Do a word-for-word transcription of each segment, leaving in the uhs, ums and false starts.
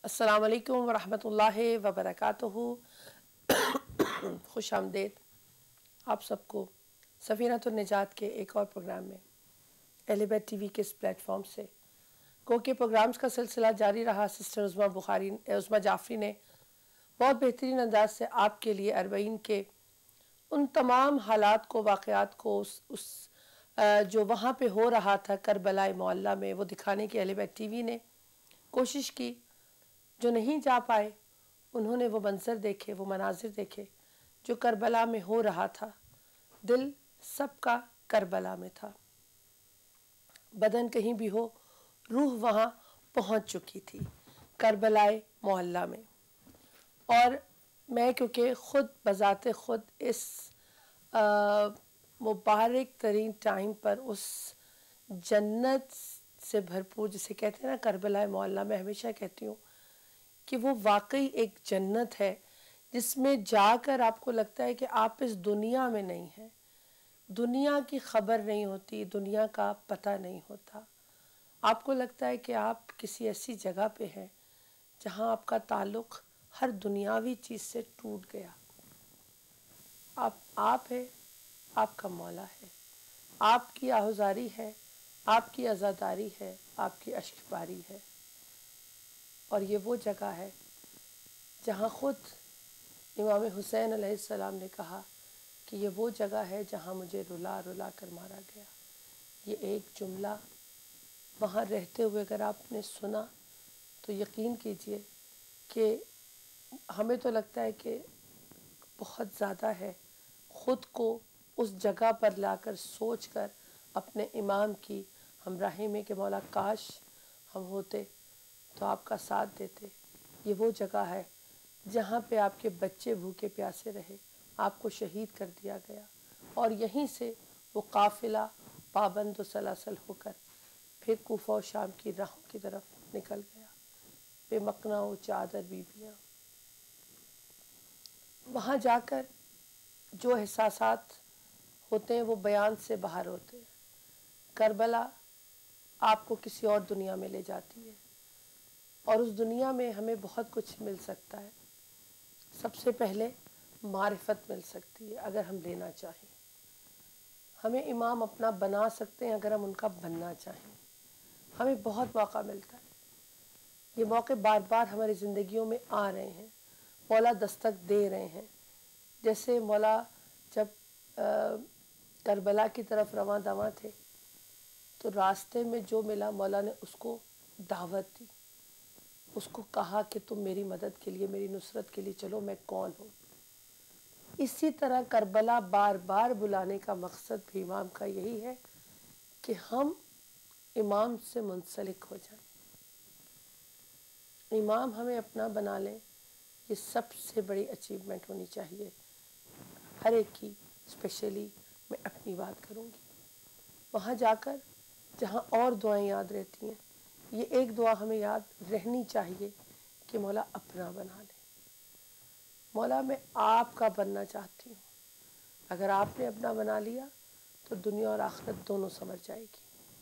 अस्सलाम वालेकुम वरहमतुल्लाहि वबरकातुहू। खुश आमदेद आप सबको सफ़ीनतुन निजात के एक और प्रोग्राम में अहले बैत टीवी के इस प्लेटफॉर्म से गो के प्रोग्राम्स का सिलसिला जारी रहा। सिस्टर उज़्मा बुखारी उज़्मा जाफ़री ने बहुत बेहतरीन अंदाज से आपके लिए अरबईन के उन तमाम हालात को, वाक़यात को, उस, उस जो वहाँ पे हो रहा था करबला मोहल्ला में, वो दिखाने की अहले बैत टीवी ने कोशिश की। जो नहीं जा पाए उन्होंने वो मंज़र देखे, वो मनाजिर देखे जो करबला में हो रहा था। दिल सबका करबला में था, बदन कहीं भी हो, रूह वहाँ पहुँच चुकी थी करबलाए मोहल्ला में। और मैं क्योंकि ख़ुद बज़ाते ख़ुद इस मुबारक तरीन टाइम पर उस जन्नत से भरपूर, जिसे कहते हैं ना करबलाए मोहल्ला, मैं हमेशा कहती हूँ कि वो वाकई एक जन्नत है जिसमें जाकर आपको लगता है कि आप इस दुनिया में नहीं हैं। दुनिया की खबर नहीं होती, दुनिया का पता नहीं होता। आपको लगता है कि आप किसी ऐसी जगह पे हैं जहाँ आपका ताल्लुक़ हर दुनियावी चीज़ से टूट गया। आप आप है, आपका मौला है, आपकी आहुजारी है, आपकी अज़ादारी है, आपकी अश्कबारी है। और ये वो जगह है जहाँ ख़ुद इमाम हुसैन अलैहिस्सलाम ने कहा कि ये वो जगह है जहाँ मुझे रुला रुला कर मारा गया। ये एक जुमला वहाँ रहते हुए अगर आपने सुना तो यकीन कीजिए कि हमें तो लगता है कि बहुत ज़्यादा है। ख़ुद को उस जगह पर लाकर सोच कर अपने इमाम की हमराही में कि मौला काश हम होते तो आपका साथ देते। ये वो जगह है जहाँ पे आपके बच्चे भूखे प्यासे रहे, आपको शहीद कर दिया गया और यहीं से वो काफ़िला पाबंद सलासल होकर फिर कूफा और शाम की राहों की तरफ निकल गया। बेमकना वो चादर बीबियाँ, वहाँ जाकर जो एहसासात होते हैं वो बयान से बाहर होते हैं। करबला आपको किसी और दुनिया में ले जाती है और उस दुनिया में हमें बहुत कुछ मिल सकता है। सबसे पहले मारिफत मिल सकती है अगर हम लेना चाहें। हमें इमाम अपना बना सकते हैं अगर हम उनका बनना चाहें। हमें बहुत मौका मिलता है, ये मौके बार बार हमारी ज़िंदगियों में आ रहे हैं, मौला दस्तक दे रहे हैं। जैसे मौला जब आ, करबला की तरफ रवां दवां थे तो रास्ते में जो मिला मौला ने उसको दावत दी, उसको कहा कि तुम मेरी मदद के लिए, मेरी नुसरत के लिए चलो, मैं कौन हूँ। इसी तरह करबला बार बार बुलाने का मकसद भी इमाम का यही है कि हम इमाम से मुंसलिक हो जाएं, इमाम हमें अपना बना लें। ये सबसे बड़ी अचीवमेंट होनी चाहिए हर एक की। स्पेशली मैं अपनी बात करूँगी। वहाँ जाकर जहाँ और दुआएं याद रहती हैं, ये एक दुआ हमें याद रहनी चाहिए कि मौला अपना बना ले। मौला मैं आपका बनना चाहती हूँ। अगर आपने अपना बना लिया तो दुनिया और आखिरत दोनों संवर जाएगी।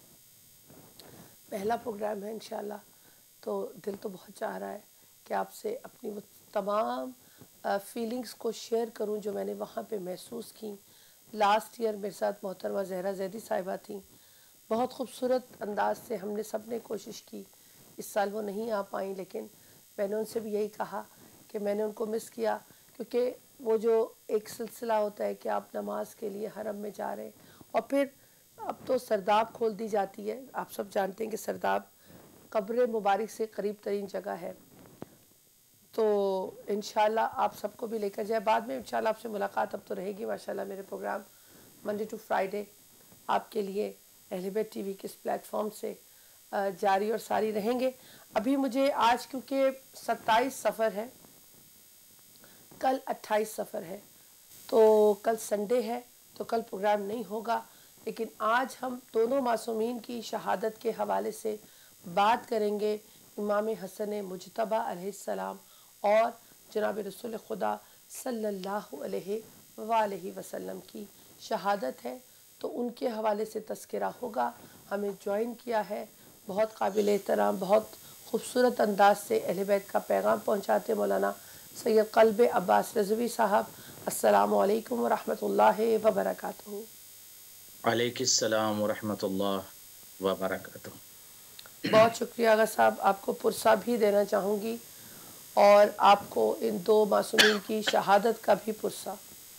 पहला प्रोग्राम है इंशाल्लाह, तो दिल तो बहुत चाह रहा है कि आपसे अपनी वो तमाम फीलिंग्स को शेयर करूं जो मैंने वहाँ पे महसूस की। लास्ट ईयर मेरे साथ मोहतरमा ज़हरा ज़ैदी साहिबा थी। बहुत खूबसूरत अंदाज से हमने सब ने कोशिश की। इस साल वो नहीं आ पाई, लेकिन मैंने उनसे भी यही कहा कि मैंने उनको मिस किया, क्योंकि वो जो एक सिलसिला होता है कि आप नमाज के लिए हरम में जा रहे हैं और फिर अब तो सरदाब खोल दी जाती है। आप सब जानते हैं कि सरदाब कब्र मुबारक से करीब तरीन जगह है। तो इंशाल्लाह आप सबको भी लेकर जाए। बाद में इंशाल्लाह आपसे मुलाकात अब तो रहेगी। माशाल्लाह मेरे प्रोग्राम मंडे टू फ्राइडे आपके लिए अहले बैत टीवी के इस प्लेटफॉर्म से जारी और सारी रहेंगे। अभी मुझे आज क्योंकि सत्ताईस सफ़र है, कल अट्ठाईस सफ़र है, तो कल संडे है तो कल प्रोग्राम नहीं होगा। लेकिन आज हम दोनों मासूमीन की शहादत के हवाले से बात करेंगे। इमाम हसन मुजतबा अलैहिस्सलाम और जनाब रसूल खुदा सल्लल्लाहु अलैहि वसल्लम की शहादत है, तो उनके हवाले से तज़किरा होगा। हमें ज्वाइन किया है बहुत काबिल एहतराम, बहुत खूबसूरत अंदाज से अहले बैत का पैगाम पहुँचाते मौलाना सैयद क़ल्ब अब्बास रज़वी साहब। अस्सलामु अलैकुम व रहमतुल्लाहि व बरकातुहू। अलैकिस्सलाम व रहमतुल्लाह व बरकातुहू। बहुत शुक्रिया आगा साहब, आपको पुरसा भी देना चाहूँगी और आपको इन दो मासूमीन की शहादत का भी पुरसा।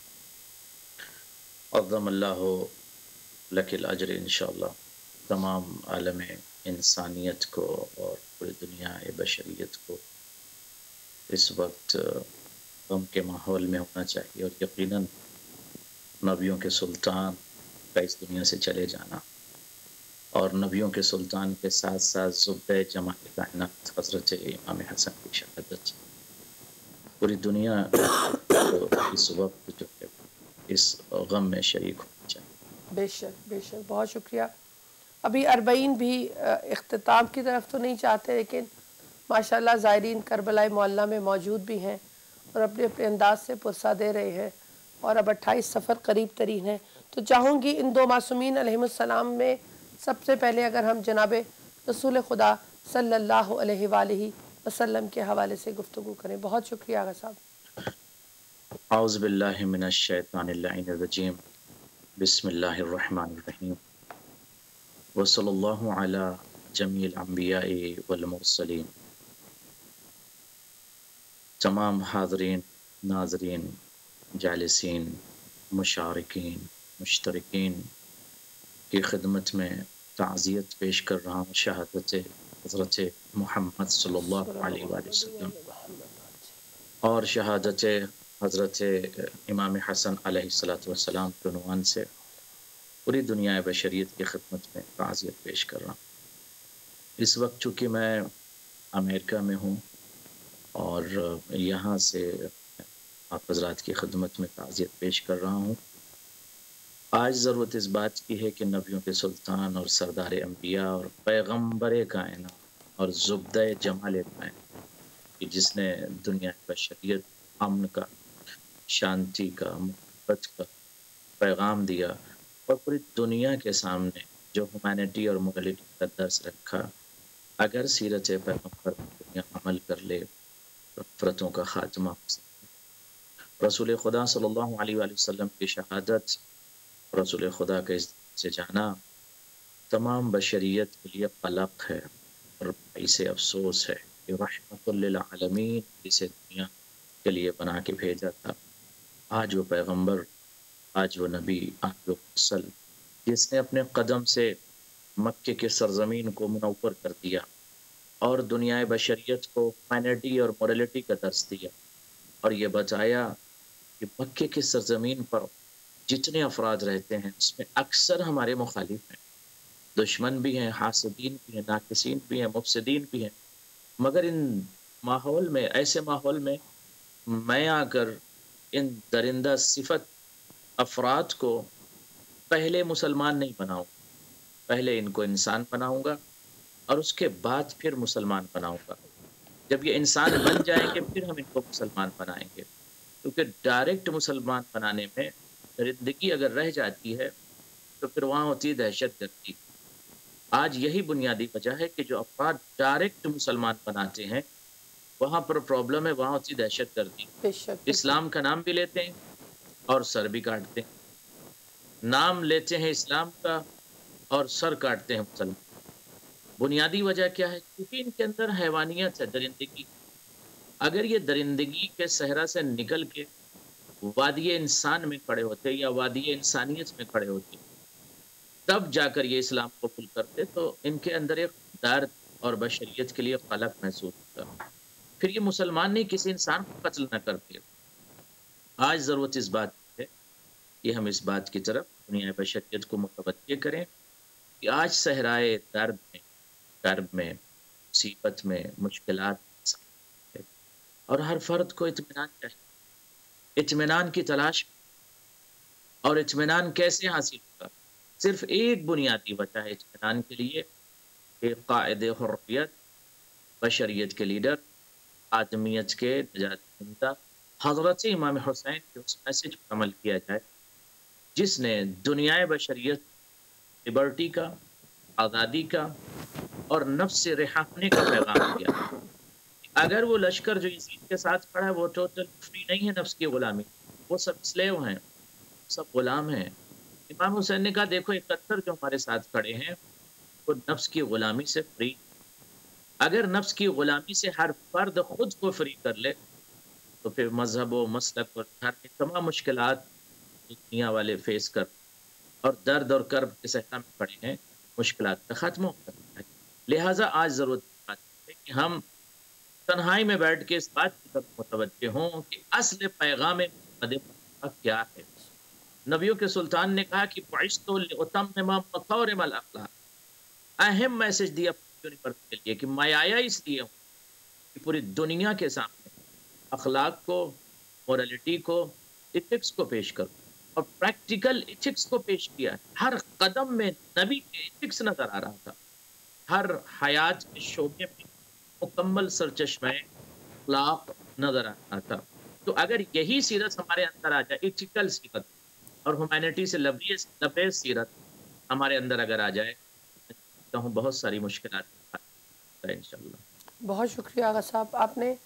अज़्ज़मल्लाहु लकिल अज्र इंशाअल्लाह। तमाम आलम इंसानियत को और पूरी दुनिया बशरियत को इस वक्त गम के माहौल में होना चाहिए, और यकीनन नबियों के सुल्तान का इस दुनिया से चले जाना और नबियों के सुल्तान के साथ साथ ज़ुब्दे जमाल कायनात हज़रत इमाम हसन की शहादत पूरी दुनिया को इस वक्त जो है इस गम में शरीक होना चाहिए। बेशक बेशक, बहुत शुक्रिया। अभी अरबईन भी इख्तिताम की तरफ तो नहीं चाहते, लेकिन माशाल्लाह ज़ायरीन करबला मोहल्ला में मौजूद भी हैं और अपने अपने अंदाज से पुरसा दे रहे हैं, और अब अट्ठाईस सफ़र करीब तरीन है। तो चाहूँगी इन दो मासूमीन अलैहिमुस्सलाम में सबसे पहले अगर हम जनाब रसूल खुदा सल्लल्लाहु अलैहि वालैहि वसल्लम के हवाले से गुफ्तगू करें। बहुत शुक्रिया आगा साहब। औज़ु बिल्लाहि मिनश शैतानिर लाइनिर रजीम। बिस्मिल्लाहिर रहमानिर रहीम। व सल्लल्लाहु अला जमील अंबियाई वल मुरसलीन। तमाम हाज़रीन, नाज़रीन, जालिसीन, मुशारिकीन, मुश्तरकीन की खिदमत में ताज़ियत पेश कर रहा हूँ शहादत हज़रत मुहम्मद सल्लल्लाहु अलैहि वसल्लम और शहादत हज़रत इमाम हसन अलैहिस्सलातु वस्सलाम के उन्वान से पूरी दुनिया बशरियत की खिदमत में ताज़ियत पेश कर रहा हूँ। इस वक्त चूँकि मैं अमेरिका में हूँ और यहाँ से आप हज़रात की खिदमत में ताज़ियत पेश कर रहा हूँ। आज ज़रूरत इस बात की है कि नबियों के सुल्तान और सरदार अंबिया और पैगम्बर कायनात और ज़ुब्दे जमाल कायनात कि जिसने दुनिया बशरियत अमन का, शांति का, मोहब्बत का पैगाम दिया और पूरी दुनिया के सामने जो ह्यूमैनिटी और मोरलिटी का दर्स रखा, अगर सीरत पैगम्बर पर दुनिया अमल कर ले तो नफरतों का खात्मा हो सकता। रसूल खुदा सल्लल्लाहु अलैहि वसल्लम की शहादत, रसूल खुदा के से जाना तमाम बशरियत के लिए क़लक़ है और इसे अफसोस है कि रहमतुल लिल आलमीन इसे दुनिया के लिए बना के भेजा था। आज वो पैगंबर, आज वो नबी, आज वो रसूल जिसने अपने कदम से मक्के के सरजमीन को मुनव्वर कर दिया और दुनिया बशरियत को ह्यूमैनिटी और मोरलिटी का दर्स दिया और ये बताया कि मक्के की सरजमीन पर जितने अफराद रहते हैं उसमें अक्सर हमारे मुखालिफ हैं, दुश्मन भी हैं, हासिदीन भी हैं, नाकिसीन भी हैं, मुफसिदीन भी हैं। मगर इन माहौल में, ऐसे माहौल में मैं आकर इन दरिंदा सिफत अफराद को पहले मुसलमान नहीं बनाऊंगा, पहले इनको इंसान बनाऊंगा और उसके बाद फिर मुसलमान बनाऊंगा। जब ये इंसान बन जाएंगे फिर हम इनको मुसलमान बनाएंगे, क्योंकि डायरेक्ट मुसलमान बनाने में दरिंदगी अगर रह जाती है तो फिर वहाँ होती है दहशत गर्दी। आज यही बुनियादी वजह है कि जो अफराद डायरेक्ट मुसलमान बनाते हैं वहाँ पर प्रॉब्लम है, वहाँ होती दहशत गर्दी। इस्लाम का नाम भी लेते हैं और सर भी काटते हैं, नाम लेते हैं इस्लाम का और सर काटते हैं मुसलमान। बुनियादी वजह क्या है? क्योंकि इनके अंदर हैवानियत है, दरिंदगी। अगर ये दरिंदगी के सहरा से निकल के वादी इंसान में खड़े होते या वादी इंसानियत में खड़े होते तब जाकर ये इस्लाम को कबूल करते, तो इनके अंदर एक दर्द और बशरियत के लिए क़लक़ महसूस होता, फिर ये मुसलमान नहीं किसी इंसान को कत्ल न करते। आज ज़रूरत इस बात है कि हम इस बात की तरफ दुनिया बशरियत को मुतवज्जे करें कि आज सहराए दर्द में, कर्ब में, मुसीबत में, मुश्किलात में और हर फर्द को इत्मीनान चाहिए। इत्मीनान की तलाश और इत्मीनान कैसे हासिल होगा? सिर्फ एक बुनियादी वजह है इत्मीनान के लिए, एक कायदे हुर्रियत, बशरियत के लीडर, आदमियत के निजात दहिंदा हज़रत इमाम हुसैन के उस मैसेज पर अमल किया जाए जिसने दुनिया बशरियत लिबर्टी का, आज़ादी का اور نفس سے رہا ہونے کا پیغام دیا۔ اگر وہ لشکر جو یزید کے ساتھ کھڑا ہے وہ ٹوٹل فری نہیں ہے نفس کی غلامی، وہ سب سلیو ہیں، سب غلام ہیں۔ امام حسین نے کہا دیکھو اکہتر جو ہمارے ساتھ کھڑے ہیں وہ نفس کی غلامی سے فری۔ اگر نفس کی غلامی سے ہر فرد خود کو فری کر لے تو پھر مذہب و مسلک اور گھر میں تمام مشکلات دنیا والے فیس کر اور درد اور کرب کے صحرا میں پڑے ہیں، مشکلات کا ختم ہو سکتا ہے۔ لہٰذا آج ضرورت بات ہے کہ ہم تنہائی میں بیٹھ کے اس بات کی طرف متوجہ ہوں کہ اصل پیغام محمد مصطفیٰ کیا ہے۔ نبیوں کے سلطان نے کہا کہ بعثت لأتمم مکارم الاخلاق، اہم میسج دیا یونیورس کے لیے کہ میں آیا اس لیے ہوں کہ پوری دنیا کے سامنے اخلاق کو، مورالٹی کو، ایتھکس کو پیش کروں، اور پریکٹیکل ایتھکس کو پیش کیا ہے۔ ہر قدم میں نبی کے ایتھکس نظر آ رہا تھا، ہر حیات کے شعبے میں مکمل سرچشمہ اخلاق نظر آ رہا تھا۔ تو اگر یہی سیرت ہمارے اندر آ جائے، ایتھیکل سیرت اور ہیومینٹی سے لبریز لبریز سیرت ہمارے اندر اگر آ جائے تو ہم بہت ساری مشکلات انشاءاللہ۔ بہت شکریہ آغا صاحب، آپ نے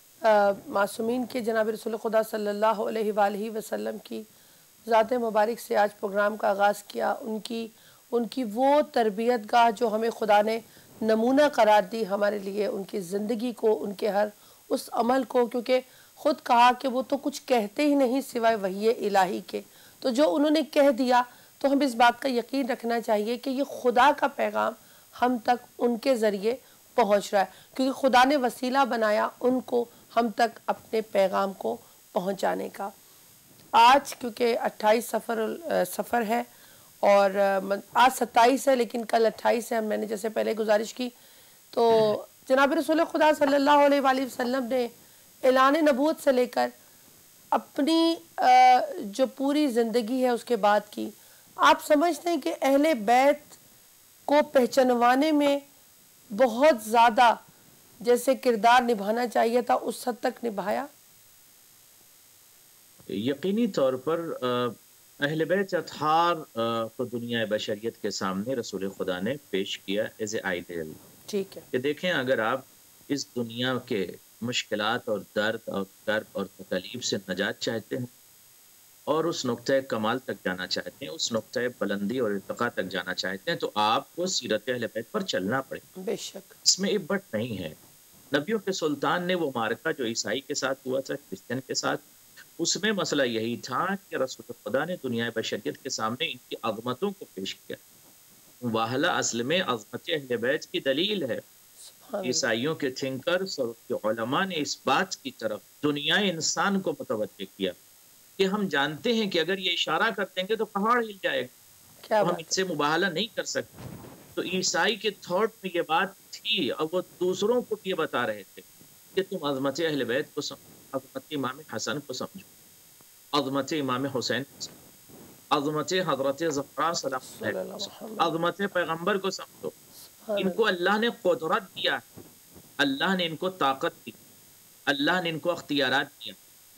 معصومین کے جناب رسول خدا صلی اللہ علیہ وآلہ وسلم کی ذات مبارک سے آج پروگرام کا آغاز کیا، ان کی ان کی وہ تربیت گاہ جو ہمیں خدا نے نمونہ قرار دی ہمارے لیے، ان کی زندگی کو، ان کے ہر اس عمل کو، کیونکہ خود کہا کہ وہ تو کچھ کہتے ہی نہیں سوائے وحی الہی کے، تو جو انہوں نے کہہ دیا تو ہم اس بات کا یقین رکھنا چاہیے کہ یہ خدا کا پیغام ہم تک ان کے ذریعے پہنچ رہا ہے، کیونکہ خدا نے وسیلہ بنایا ان کو ہم تک اپنے پیغام کو پہنچانے کا۔ آج کیونکہ اٹھائیس سفر سفر ہے اور آج ستائیس ہے لیکن کل اٹھائیس ہے، میں نے جیسے پہلے گزارش کی تو جناب رسول خدا صلی اللہ علیہ وآلہ وسلم نے اعلان نبوت سے لے کر اپنی جو پوری زندگی ہے اس کے بعد کی، آپ سمجھتے ہیں کہ اہل بیت کو پہچانوانے میں بہت زیادہ جیسے کردار نبھانا چاہیے تھا اس حد تک نبھایا؟ یقینی طور پر اہل بیت اطہار کو دنیا بشریت کے سامنے رسول خدا نے پیش کیا ایز اے آئیڈیل۔ ٹھیک ہے کہ دیکھیں اگر آپ اس دنیا کے مشکلات اور درد اور کرب اور تکلیف سے نجات چاہتے ہیں اور اس نقطۂ کمال تک جانا چاہتے ہیں، اس نقطۂ بلندی اور ارتقاء تک جانا چاہتے ہیں، تو آپ کو سیرت اہل بیت پر چلنا پڑے گا۔ بے شک اس میں عبرت نہیں ہے۔ نبیوں کے سلطان نے وہ معرکہ جو عیسائی کے ساتھ ہوا تھا، کرسچن کے ساتھ، اس میں مسئلہ یہی تھا کہ رسول خدا نے دنیا بشریت کے سامنے ان کی عظمتوں کو پیش کیا۔ واہلہ اصل میں عظمت اہل بیت کی دلیل ہے۔ عیسائیوں کے تھنکرز اور کے علماء نے اس بات کی طرف دنیا انسان کو متوجہ کیا کہ ہم جانتے ہیں کہ اگر یہ اشارہ کر دیں گے تو پہاڑ ہل جائے گا، تو ہم ان سے مباہلہ نہیں کر سکتے۔ تو عیسائی کے تھاٹ میں یہ بات تھی اور وہ دوسروں کو بھی یہ بتا رہے تھے کہ تم عظمت اہل بیت کو سمجھو، عظمت امام حسن کو سمجھو، عظمت امام حسین کو سمجھو، عظمت حضرت زہرا سلام اللہ کو سمجھو، عظمت پیغمبر کو سمجھو۔ ان کو اللہ نے قدرت دیا، اللہ نے ان کو طاقت دی، اللہ نے ان کو اختیارات دیا۔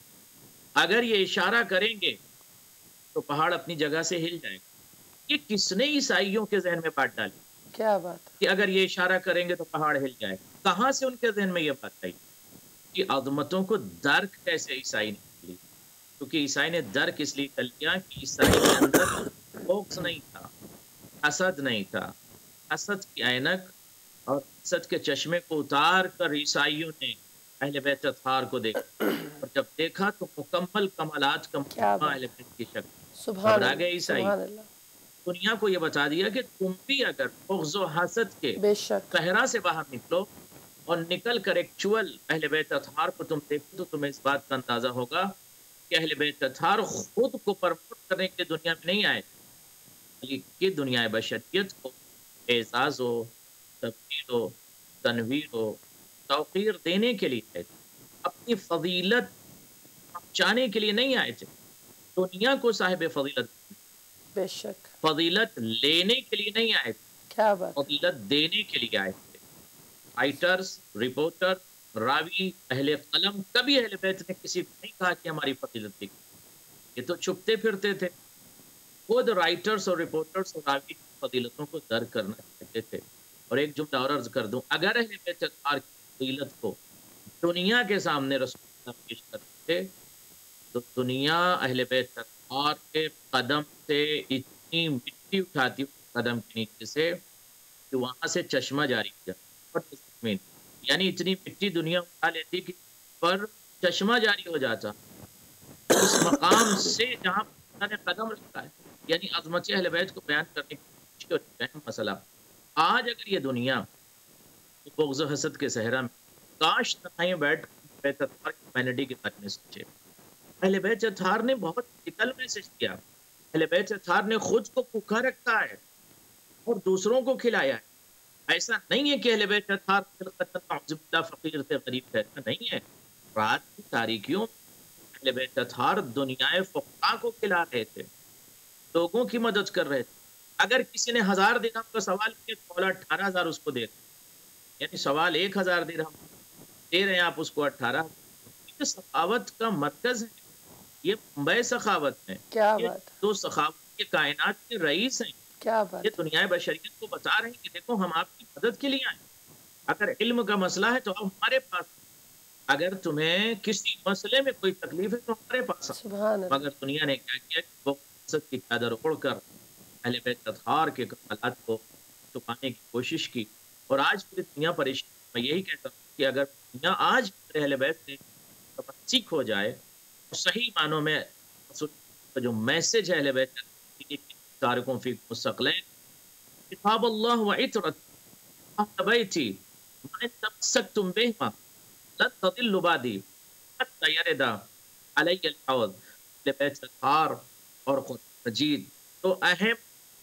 اگر یہ اشارہ کریں گے تو پہاڑ اپنی جگہ سے ہل جائے گا۔ یہ کس نے عیسائیوں کے ذہن میں بات ڈالی کیا بات کہ اگر یہ اشارہ کریں گے تو پہاڑ ہل جائے گا؟ کہاں سے ان کے ذہن میں یہ بات آئی کہ عظمتوں کو درک کیسے عیسائی نے لی؟ کیونکہ عیسائی نے درک اس لیے کر لیا کہ عیسائی کے اندر بغض نہیں تھا، حسد نہیں تھا۔ حسد کی اینک اور حسد کے چشمے کو اتار کر عیسائیوں نے اہل بیت اطہار کو دیکھا، اور جب دیکھا تو مکمل کمالات کا مجموعہ اہل بیت کی شکل، گھبرا گئے عیسائی۔ دنیا کو یہ بتا دیا کہ تم بھی اگر بغض و حسد کے صحرا سے باہر نکلو اور نکل کر ایکچول اہل بیت اطہار کو تم دیکھو تو تمہیں اس بات کا اندازہ ہوگا کہ اہل بیت اطہار خود کو پرموٹ کرنے کے لیے دنیا میں نہیں آئے، بلکہ دنیا بشریت کو اعزاز و تبجیل و تنویر و توقیر دینے کے لیے آئے تھے، اپنی فضیلت پہنچانے کے لیے نہیں آئے تھے۔ دنیا کو صاحب فضیلت بے شک فضیلت لینے کے لیے نہیں آئے تھے، کیا بات فضیلت دینے کے لیے آئے تھے۔ رائٹرز، رپورٹر، راوی، اہل قلم، کبھی اہل بیت نے کسی کو نہیں کہا کہ ہماری فضیلت دیکھی، یہ تو چھپتے پھرتے تھے۔ خود رائٹرز اور رپورٹرز اور راوی کی فضیلتوں کو درک کرنا چاہتے تھے۔ اور ایک جملہ اور عرض کر دوں، اگر اہل بیت اطہار کی فضیلت کو دنیا کے سامنے رسول اللہ پیش کرتے تھے تو دنیا اہل بیت اطہار کے قدم سے اتنی مٹی اٹھاتی قدم کے نیچے سے کہ وہاں سے چشمہ جاری کیا اور زمین، یعنی اتنی مٹی دنیا اٹھا لیتی کہ پر چشمہ جاری ہو جاتا اس مقام سے جہاں اللہ نے قدم رکھا ہے، یعنی عظمت اہل بیت کو بیان کرنے کی کوشش کی اور اہم مسئلہ آج اگر یہ دنیا بغض و حسد کے صحرا میں کاش تنہائی بیٹھ بیت اطہار کی ہیومینٹی کے بارے میں سوچے۔ اہل بیت اطہار نے بہت فزیکل میسج دیا، اہل بیت اطہار نے خود کو بھوکا رکھا ہے اور دوسروں کو کھلایا ہے۔ ایسا نہیں ہے کہ اہل بیت اطہار فقیر تھے، غریب تھے، ایسا نہیں ہے۔ رات کی تاریکیوں اہل بیت اطہار دنیا فقراء کو کھلا رہے تھے، لوگوں کی مدد کر رہے تھے۔ اگر کسی نے ہزار درہم کا سوال کیا تو مولا اٹھارہ ہزار اس کو دے رہے، یعنی سوال ایک ہزار درہم دے رہے ہیں آپ اس کو اٹھارہ۔ یہ سخاوت کا مرکز ہے، یہ ممبئی سخاوت ہے، کیا یہ بات دو سخاوت کے کائنات کے رئیس ہیں، کیا یہ بات دنیا بشریت کو بتا رہے ہیں کہ دیکھو ہم آپ کی مدد کے لیے آئے۔ اگر علم کا مسئلہ ہے تو ہمارے پاس، اگر تمہیں کسی مسئلے میں کوئی تکلیف ہے تو ہمارے پاس، سبحان اللہ، مگر دنیا نے کیا کیا کہ وہ حسد کی چادر اوڑھ کر اہل بیت اطہار کے کمالات کو چھپانے کی کوشش کی، اور آج پوری دنیا پریشان۔ میں یہی کہتا ہوں کہ اگر دنیا آج اہل بیت سے سیکھ ہو جائے تو صحیح معنوں میں جو میسج ہے اہل بیت تارکوں فی مستقلین کتاب اللہ و عطرت اہل بیتی ما ان تمسکتم بہما لن تضلوا بعدی حتی یردا علی الحوض۔ اہل بیت اطہار اور قرآن مجید تو اہم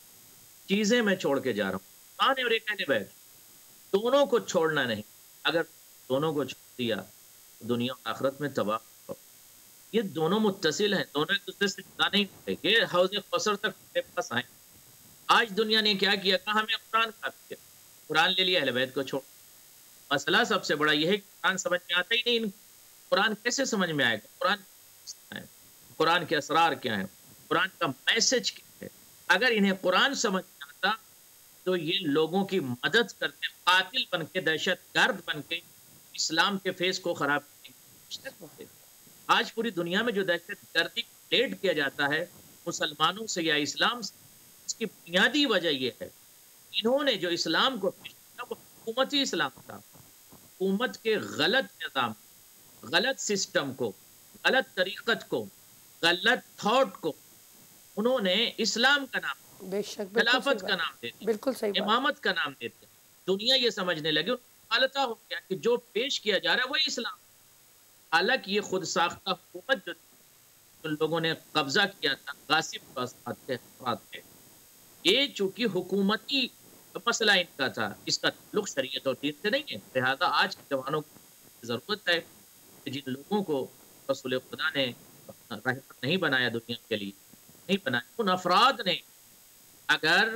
چیزیں میں چھوڑ کے جا رہا ہوں، قرآن اور ایک اہل بیت دونوں کو چھوڑنا نہیں۔ اگر دونوں کو چھوڑ دیا تو دنیا اور آخرت میں تباہ ہو۔ یہ دونوں متصل ہیں، دونوں ایک دوسرے سے جدا نہیں ہوتے۔ یہ حوض کوثر تک میرے پاس آئیں۔ آج دنیا نے کیا کیا، کہا ہمیں قرآن کافی ہے، قرآن لے لیا، اہل بیت کو چھوڑ۔ مسئلہ سب سے بڑا یہ ہے کہ قرآن سمجھ میں آتا ہی نہیں۔ قرآن کیسے سمجھ میں آئے گا؟ قرآن ہے، قرآن کے اسرار کیا ہیں، قرآن کا میسج کیا ہے؟ اگر انہیں قرآن سمجھ میں آتا تو یہ لوگوں کی مدد کرتے، قاتل بن کے، دہشت گرد بن کے اسلام کے فیس کو خراب کرنے کی کوشش کرتے۔ آج پوری دنیا میں جو دہشت گردی لیڈ کیا جاتا ہے مسلمانوں سے یا اسلام سے، اس کی بنیادی وجہ یہ ہے انہوں نے جو اسلام کو پیش کیا وہ حکومتی اسلام تھا۔ حکومت کے غلط نظام، غلط سسٹم کو، غلط طریقت کو، غلط تھاٹ کو انہوں نے اسلام کا نام، بے شک، خلافت کا نام دیتے، بالکل صحیح بات، امامت کا نام دیتے۔ دنیا یہ سمجھنے لگے، غلطہ ہو گیا کہ جو پیش کیا جا رہا ہے وہی اسلام۔ حالانکہ یہ خود ساختہ حکومت جو ان لوگوں نے قبضہ کیا تھا، غاصب افراد تھے، یہ چونکہ حکومتی مسئلہ ان کا تھا، اس کا تعلق شریعت اور دین سے نہیں ہے۔ لہذا آج کے جوانوں کو ضرورت ہے کہ جن لوگوں کو رسول خدا نے رہبر نہیں بنایا دنیا کے لیے، نہیں بنایا، ان افراد نے اگر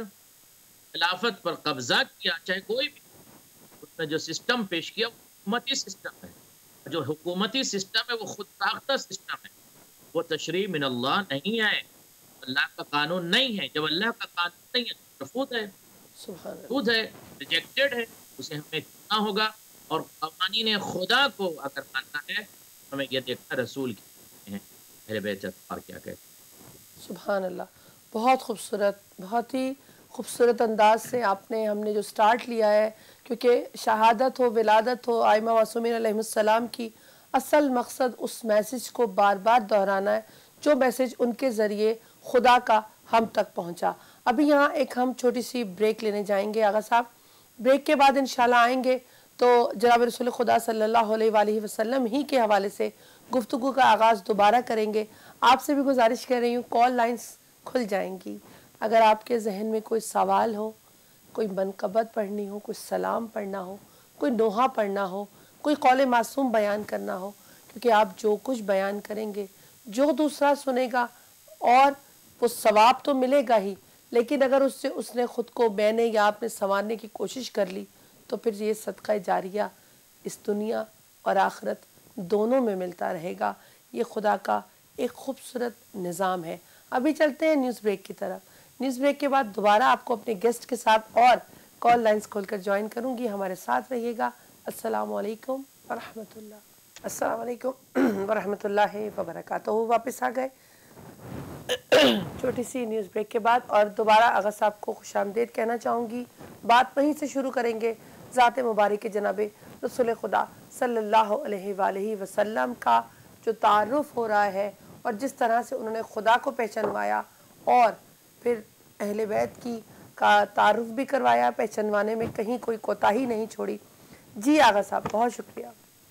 خلافت پر قبضہ کیا، چاہے کوئی بھی، اس نے جو سسٹم پیش کیا وہ حکومتی سسٹم ہے۔ جو حکومتی سسٹم ہے وہ خود ساختہ سسٹم ہے، وہ تشریع من اللہ نہیں ہے، اللہ کا قانون نہیں ہے۔ جب اللہ کا قانون نہیں ہے تو مرفوض ہے، مرفوض ہے، ریجیکٹڈ ہے، اسے ہمیں چننا ہوگا۔ اور قوانین خدا کو اگر ماننا ہے ہمیں یہ دیکھنا رسول کی ہیں اہل بیت اطہار کیا کہتے ہیں۔ سبحان اللہ، بہت خوبصورت، بہت ہی خوبصورت انداز سے آپ نے ہم نے جو سٹارٹ لیا ہے، کیونکہ شہادت ہو، ولادت ہو ائمہ معصومین علیہ السلام کی، اصل مقصد اس میسج کو بار بار دہرانا ہے جو میسج ان کے ذریعے خدا کا ہم تک پہنچا۔ ابھی یہاں ایک ہم چھوٹی سی بریک لینے جائیں گے آغا صاحب، بریک کے بعد انشاءاللہ آئیں گے تو جناب رسول خدا صلی اللہ علیہ وآلہ وسلم ہی کے حوالے سے گفتگو کا آغاز دوبارہ کریں گے۔ آپ سے بھی گزارش کر رہی ہوں، کال لائنز کھل جائیں گی، اگر آپ کے ذہن میں کوئی سوال ہو، کوئی منقبت پڑھنی ہو، کوئی سلام پڑھنا ہو، کوئی نوحہ پڑھنا ہو، کوئی قول معصوم بیان کرنا ہو، کیونکہ آپ جو کچھ بیان کریں گے جو دوسرا سنے گا اور وہ ثواب تو ملے گا ہی، لیکن اگر اس سے اس نے خود کو میں نے یا آپ نے سنوارنے کی کوشش کر لی تو پھر یہ صدقہ جاریہ اس دنیا اور آخرت دونوں میں ملتا رہے گا۔ یہ خدا کا ایک خوبصورت نظام ہے۔ ابھی چلتے ہیں نیوز بریک کی طرف، نیوز بریک کے بعد دوبارہ آپ کو اپنے گیسٹ کے ساتھ اور کال لائنز کھول کر جوائن کروں گی، ہمارے ساتھ رہیے گا۔ السلام علیکم ورحمۃ اللہ۔ السلام علیکم ورحمۃ اللہ وبرکاتہ۔ واپس آ گئے چھوٹی سی نیوز بریک کے بعد، اور دوبارہ آغا صاحب کو خوش آمدید کہنا چاہوں گی۔ بات وہیں سے شروع کریں گے، ذات مبارک جناب رسول خدا صلی اللہ علیہ وآلہ وسلم کا جو تعارف ہو رہا ہے، اور جس طرح سے انہوں نے خدا کو پہچانوایا اور پھر اہل بیت کی کا تعارف بھی کروایا، پہچانوانے میں کہیں کوئی کوتاہی نہیں چھوڑی۔ جی آغا صاحب بہت شکریہ۔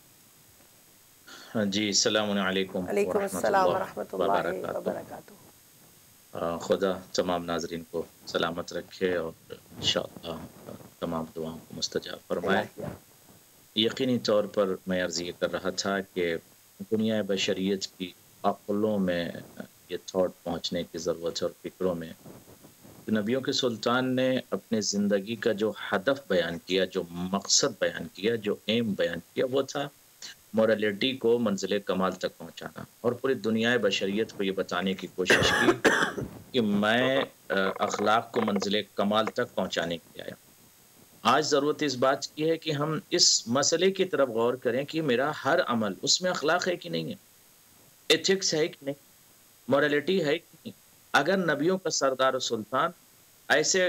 جی السلام علیکم علیکم ورحمۃ السلام اللہ ورحمۃ اللہ وبرکاتہ۔ وبرکاتہ۔ خدا تمام ناظرین کو سلامت رکھے اور انشاءاللہ تمام دعاؤں کو مستجاب فرمائے۔ یقینی طور پر میں عرض یہ کر رہا تھا کہ دنیا بشریت کی عقلوں میں یہ تھاٹ پہنچنے کی ضرورت ہے اور فکروں میں کہ نبیوں کے سلطان نے اپنے زندگی کا جو ہدف بیان کیا، جو مقصد بیان کیا، جو ایم بیان کیا، وہ تھا مورالٹی کو منزل کمال تک پہنچانا، اور پوری دنیا بشریت کو یہ بتانے کی کوشش کی کہ میں اخلاق کو منزل کمال تک پہنچانے کے لیے آیا۔ آج ضرورت اس بات کی ہے کہ ہم اس مسئلے کی طرف غور کریں کہ میرا ہر عمل اس میں اخلاق ہے کہ نہیں ہے، ایتھکس ہے کہ نہیں، مورالٹی ہے کہ نہیں۔ اگر نبیوں کا سردار و سلطان ایسے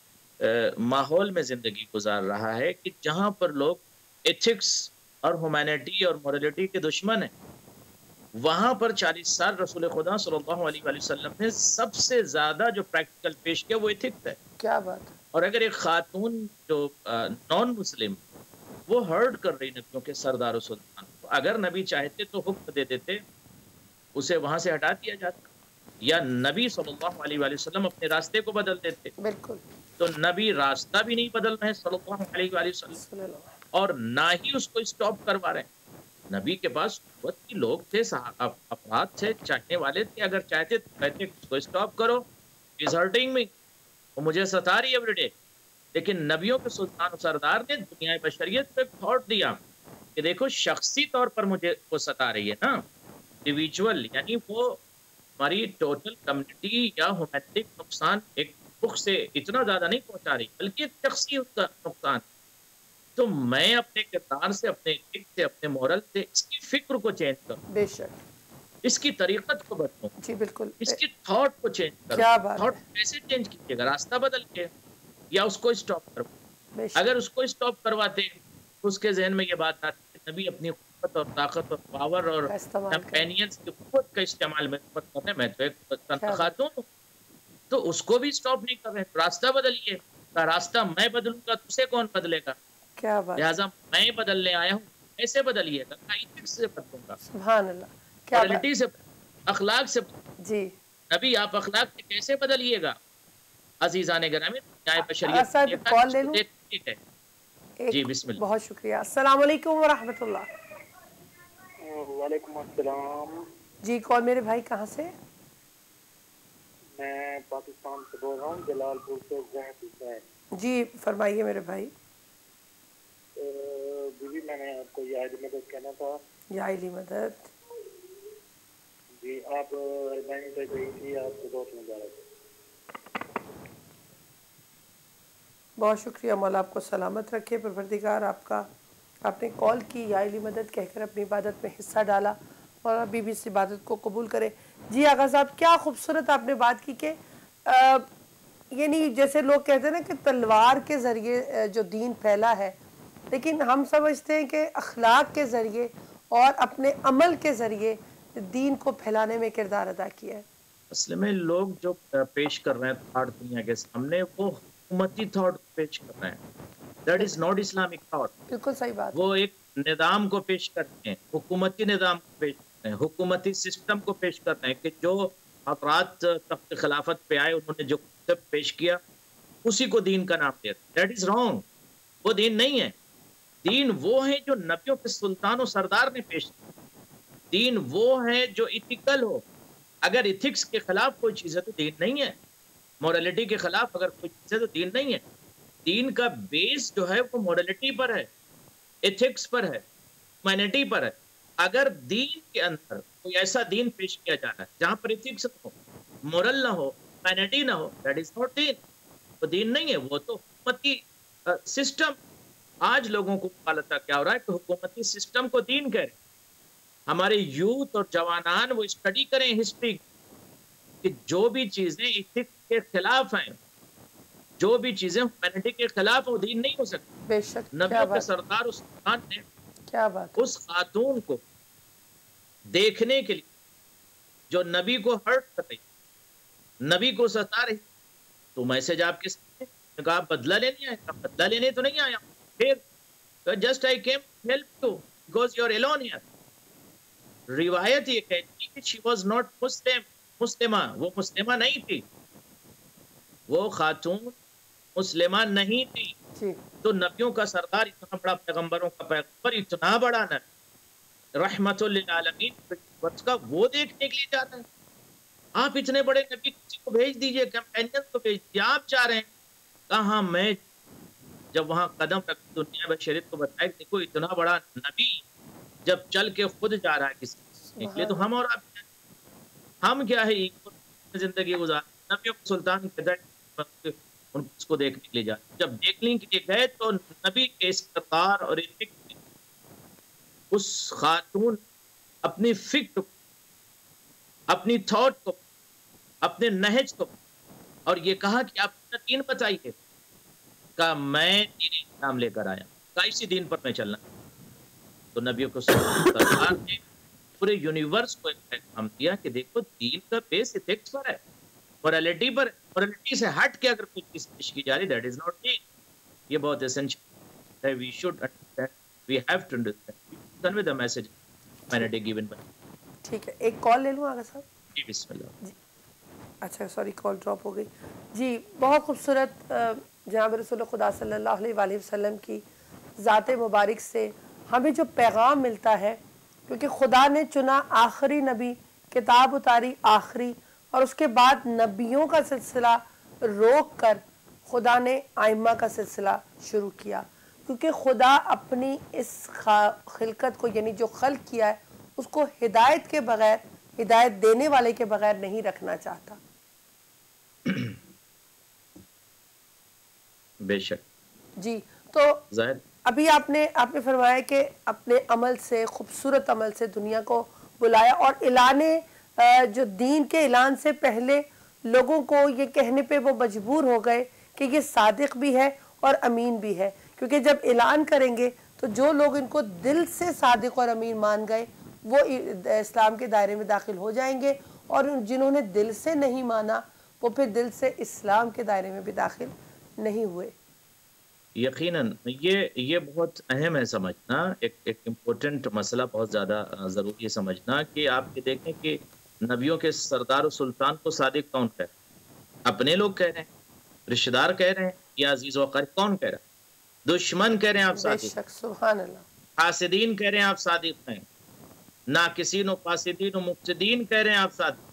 ماحول میں زندگی گزار رہا ہے کہ جہاں پر لوگ ایتھکس اور ہیومینٹی اور مورالٹی کے دشمن ہیں، وہاں پر چالیس سال رسول خدا صلی اللہ علیہ وآلہ وسلم نے سب سے زیادہ جو پریکٹیکل پیش کیا وہ ایتھکس ہے۔ کیا بات ہے۔ اور اگر ایک خاتون جو نان مسلم وہ ہرٹ کر رہی نبیوں کے سردار و سلطان کو، اگر نبی چاہتے تو حکم دے دیتے، اسے وہاں سے ہٹا دیا جاتا، یا نبی صلی اللہ علیہ وآلہ وسلم اپنے راستے کو بدل دیتے۔ بالکل۔ تو نبی راستہ بھی نہیں بدل رہے صلی اللہ علیہ وآلہ وسلم، اور نہ ہی اس کو اسٹاپ کروا رہے ہیں۔ نبی کے پاس قوت کی لوگ تھے، افراد تھے، چاہنے والے تھے، اگر چاہتے تو کہتے اس کو اسٹاپ کرو، اٹس ہرٹنگ می، وہ مجھے ستا رہی ایوری ڈے۔ لیکن نبیوں کے سلطان و سردار نے دنیا بشریت پہ تھاٹ دیا کہ دیکھو شخصی طور پر مجھے وہ ستا رہی ہے نا، انڈیویجول، یعنی وہ ہماری ٹوٹل کمیونٹی یا ہیومینٹک نقصان ایک بخ سے اتنا زیادہ نہیں پہنچا رہی، بلکہ شخصی اس کا نقصان۔ تو میں اپنے کردار سے، اپنے ایتھکس سے، اپنے مورل سے اس کی فکر کو چینج کروں، بے شک، اس کی طریقت کو بدلوں، جی بالکل، اس کی تھاٹ کو چینج کروں۔ کیا بات تھاٹ ہے، کیسے چینج کیجیے گا؟ راستہ بدل کے، یا اس کو اسٹاپ کرو۔ بے شک، اگر اس کو اسٹاپ کرواتے تو اس کے ذہن میں یہ بات آتی کہ نبی اپنی قوت اور طاقت اور پاور اور کا استعمال کریں۔ کمپینینز کی قوت کا استعمال میں کرتے ہیں، میں تو ایک کیا بات۔ خاتون ہوں، تو اس کو بھی اسٹاپ نہیں کر رہے، راستہ بدلیے۔ راستہ میں بدلوں گا تو اسے کون بدلے گا؟ کیا بات، لہٰذا میں بدلنے آیا ہوں، ایسے بدلیے گا، ایتھکس سے بدلوں گا، سبحان اللہ، کیا بات، مورالٹی سے، اخلاق سے۔ جی نبی آپ اخلاق سے کیسے بدلیے گا؟ عزیزان گرامی، دنیا بشریت صاحب کال لے لوں؟ ٹھیک ہے جی، بسم اللہ۔ بہت شکریہ۔ السلام علیکم ورحمۃ اللہ۔ وعلیکم السلام۔ جی کال میرے بھائی کہاں سے؟ میں پاکستان سے بول رہا ہوں، جلال پور سے زید حسین۔ جی فرمائیے میرے بھائی۔ بیوی میں نے آپ کو یہ علی مدد کہنا تھا۔ یا علی مدد۔ جی آپ رائن پہ گئی تھی، آپ کو بہت مبارک۔ بہت شکریہ، مولا آپ کو سلامت رکھے، پروردگار آپ کا، آپ نے کال کی، یا علی مدد کہہ کر اپنی عبادت میں حصہ ڈالا، اور ابھی بھی اس عبادت کو قبول کرے۔ جی آغا صاحب کیا خوبصورت آپ نے بات کی کہ یعنی جیسے لوگ کہتے ہیں نا کہ تلوار کے ذریعے جو دین پھیلا ہے، لیکن ہم سمجھتے ہیں کہ اخلاق کے ذریعے اور اپنے عمل کے ذریعے دین کو پھیلانے میں کردار ادا کیا ہے۔ اصل میں لوگ جو پیش کر رہے ہیں تھاٹ دنیا کے سامنے، وہ حکومتی تھاٹ پیش کر رہے ہیں، that is not Islamic thought. بالکل صحیح بات۔ وہ ایک نظام کو پیش کرتے ہیں، حکومتی نظام کو پیش کرتے ہیں، حکومتی سسٹم کو پیش کرتے ہیں کہ جو افراد تخت خلافت پہ آئے انہوں نے جو کنسپٹ پیش کیا اسی کو دین کا نام دیا۔ دیٹ از رانگ، وہ دین نہیں ہے۔ دین وہ ہے جو نبیوں کے سلطان و سردار نے پیش کیا، دین وہ ہے جو ایتھیکل ہو۔ اگر ایتھکس کے خلاف کوئی چیز ہے تو دین نہیں ہے، مورالٹی کے خلاف اگر کوئی چیز ہے تو دین نہیں ہے۔ دین کا بیس جو ہے وہ مورالٹی پر ہے، ایتھکس پر ہے، ہیومینٹی پر ہے۔ اگر دین کے اندر کوئی ایسا دین پیش کیا جا رہا ہے جہاں پر ایتھکس نہ ہو، مورل نہ ہو، ہیومینٹی نہ ہو، دیٹ از ناٹ دین، وہ دین نہیں ہے، وہ تو حکومتی سسٹم آج لوگوں کو غلطہ کیا ہو رہا ہے کہ حکومتی سسٹم کو دین کہہ رہے. ہمارے یوتھ اور جوانان وہ اسٹڈی کریں ہسٹری کہ جو بھی چیزیں ایتھکس کے خلاف ہیں، جو بھی چیزیں ہیومینٹی کے خلاف ہیں، وہ دین نہیں ہو سکتی. بے شک. کیا نبیوں کے بات سردار اس خان نے کیا بات اس خاتون کو دیکھنے کے لیے جو نبی کو ہرٹ کر رہی، نبی کو ستا رہی، تو میسج آپ کس نے کہا بدلہ لینے آیا؟ کہا بدلہ لینے تو نہیں آیا، پھر just I came help you because you are alone here. روایت یہ کہتی کہ شی واز ناٹ مسلم، مسلمہ، وہ مسلمہ نہیں تھی، وہ خاتون مسلمہ نہیں تھی. جی. تو نبیوں کا سردار، اتنا بڑا پیغمبروں کا پیغمبر، اتنا بڑا نبی رحمت للعالمین کا، وہ دیکھنے کے لیے جاتا ہے. آپ اتنے بڑے نبی کسی کو بھیج دیجئے، کمپینین کو بھیج دیجئے، آپ چاہ رہے ہیں کہاں. میں جب وہاں قدم رکھ دنیا بشریت کو بتایا کہ دیکھو اتنا بڑا نبی جب چل کے خود جا رہا ہے کسی کے لیے، تو ہم اور آپ ہم کیا ہے زندگی گزار. نبیوں کو سلطان اس کو دیکھنے کے لیے جا، جب دیکھنے کے لیے گئے تو نبی کے اس کردار اور اس خاتون اپنی فکر کو، اپنی تھاٹ کو، اپنے نہج کو، اور یہ کہا کہ آپ دین بتائیے. کہا میں دین اسلام لے کر آیا، کہا اسی دین پر میں چلنا. تو نبیوں کو سرکار نے پورے یونیورس کو ایک پیغام دیا کہ دیکھو دین کا بیس ایتھکس پر ہے، مورالٹی پر. مورالٹی سے ہٹ کے اگر کوئی چیز پیش کی جا رہی دیٹ از ناٹ دین. یہ بہت اسینشیل ہے. We should understand, we have to understand convey the message humanity given by. ٹھیک ہے، ایک کال لے لوں آگے صاحب؟ جی بسم اللہ. جی اچھا سوری کال ڈراپ ہو گئی. جی بہت خوبصورت جناب رسول خدا صلی اللہ علیہ وآلہ وسلم کی ذات مبارک سے ہمیں جو پیغام ملتا ہے، کیونکہ خدا نے چنا آخری نبی، کتاب اتاری آخری، اور اس کے بعد نبیوں کا سلسلہ روک کر خدا نے آئمہ کا سلسلہ شروع کیا، کیونکہ خدا اپنی اس خلقت کو، یعنی جو خلق کیا ہے، اس کو ہدایت کے بغیر، ہدایت دینے والے کے بغیر نہیں رکھنا چاہتا. بے شک. جی تو ابھی آپ نے آپ نے فرمایا کہ اپنے عمل سے، خوبصورت عمل سے دنیا کو بلایا، اور اعلان جو دین کے اعلان سے پہلے لوگوں کو یہ کہنے پہ وہ مجبور ہو گئے کہ یہ صادق بھی ہے اور امین بھی ہے، کیونکہ جب اعلان کریں گے تو جو لوگ ان کو دل سے صادق اور امین مان گئے وہ اسلام کے دائرے میں داخل ہو جائیں گے، اور جنہوں نے دل سے نہیں مانا وہ پھر دل سے اسلام کے دائرے میں بھی داخل نہیں ہوئے. یقیناً یہ یہ بہت اہم ہے سمجھنا، ایک ایک امپورٹنٹ مسئلہ بہت زیادہ ضروری ہے سمجھنا کہ آپ یہ دیکھیں کہ نبیوں کے سردار و سلطان کو صادق کون کہہ رہے ہیں؟ اپنے لوگ کہہ رہے ہیں، رشتہ دار کہہ رہے ہیں، یا عزیز و قریب کون کہہ رہا ہے؟ دشمن کہہ رہے ہیں آپ صادق، سبحان اللہ، حاسدین کہہ رہے ہیں آپ صادق ہیں، ناقصین و فاسدین و مفسدین کہہ رہے ہیں آپ صادق،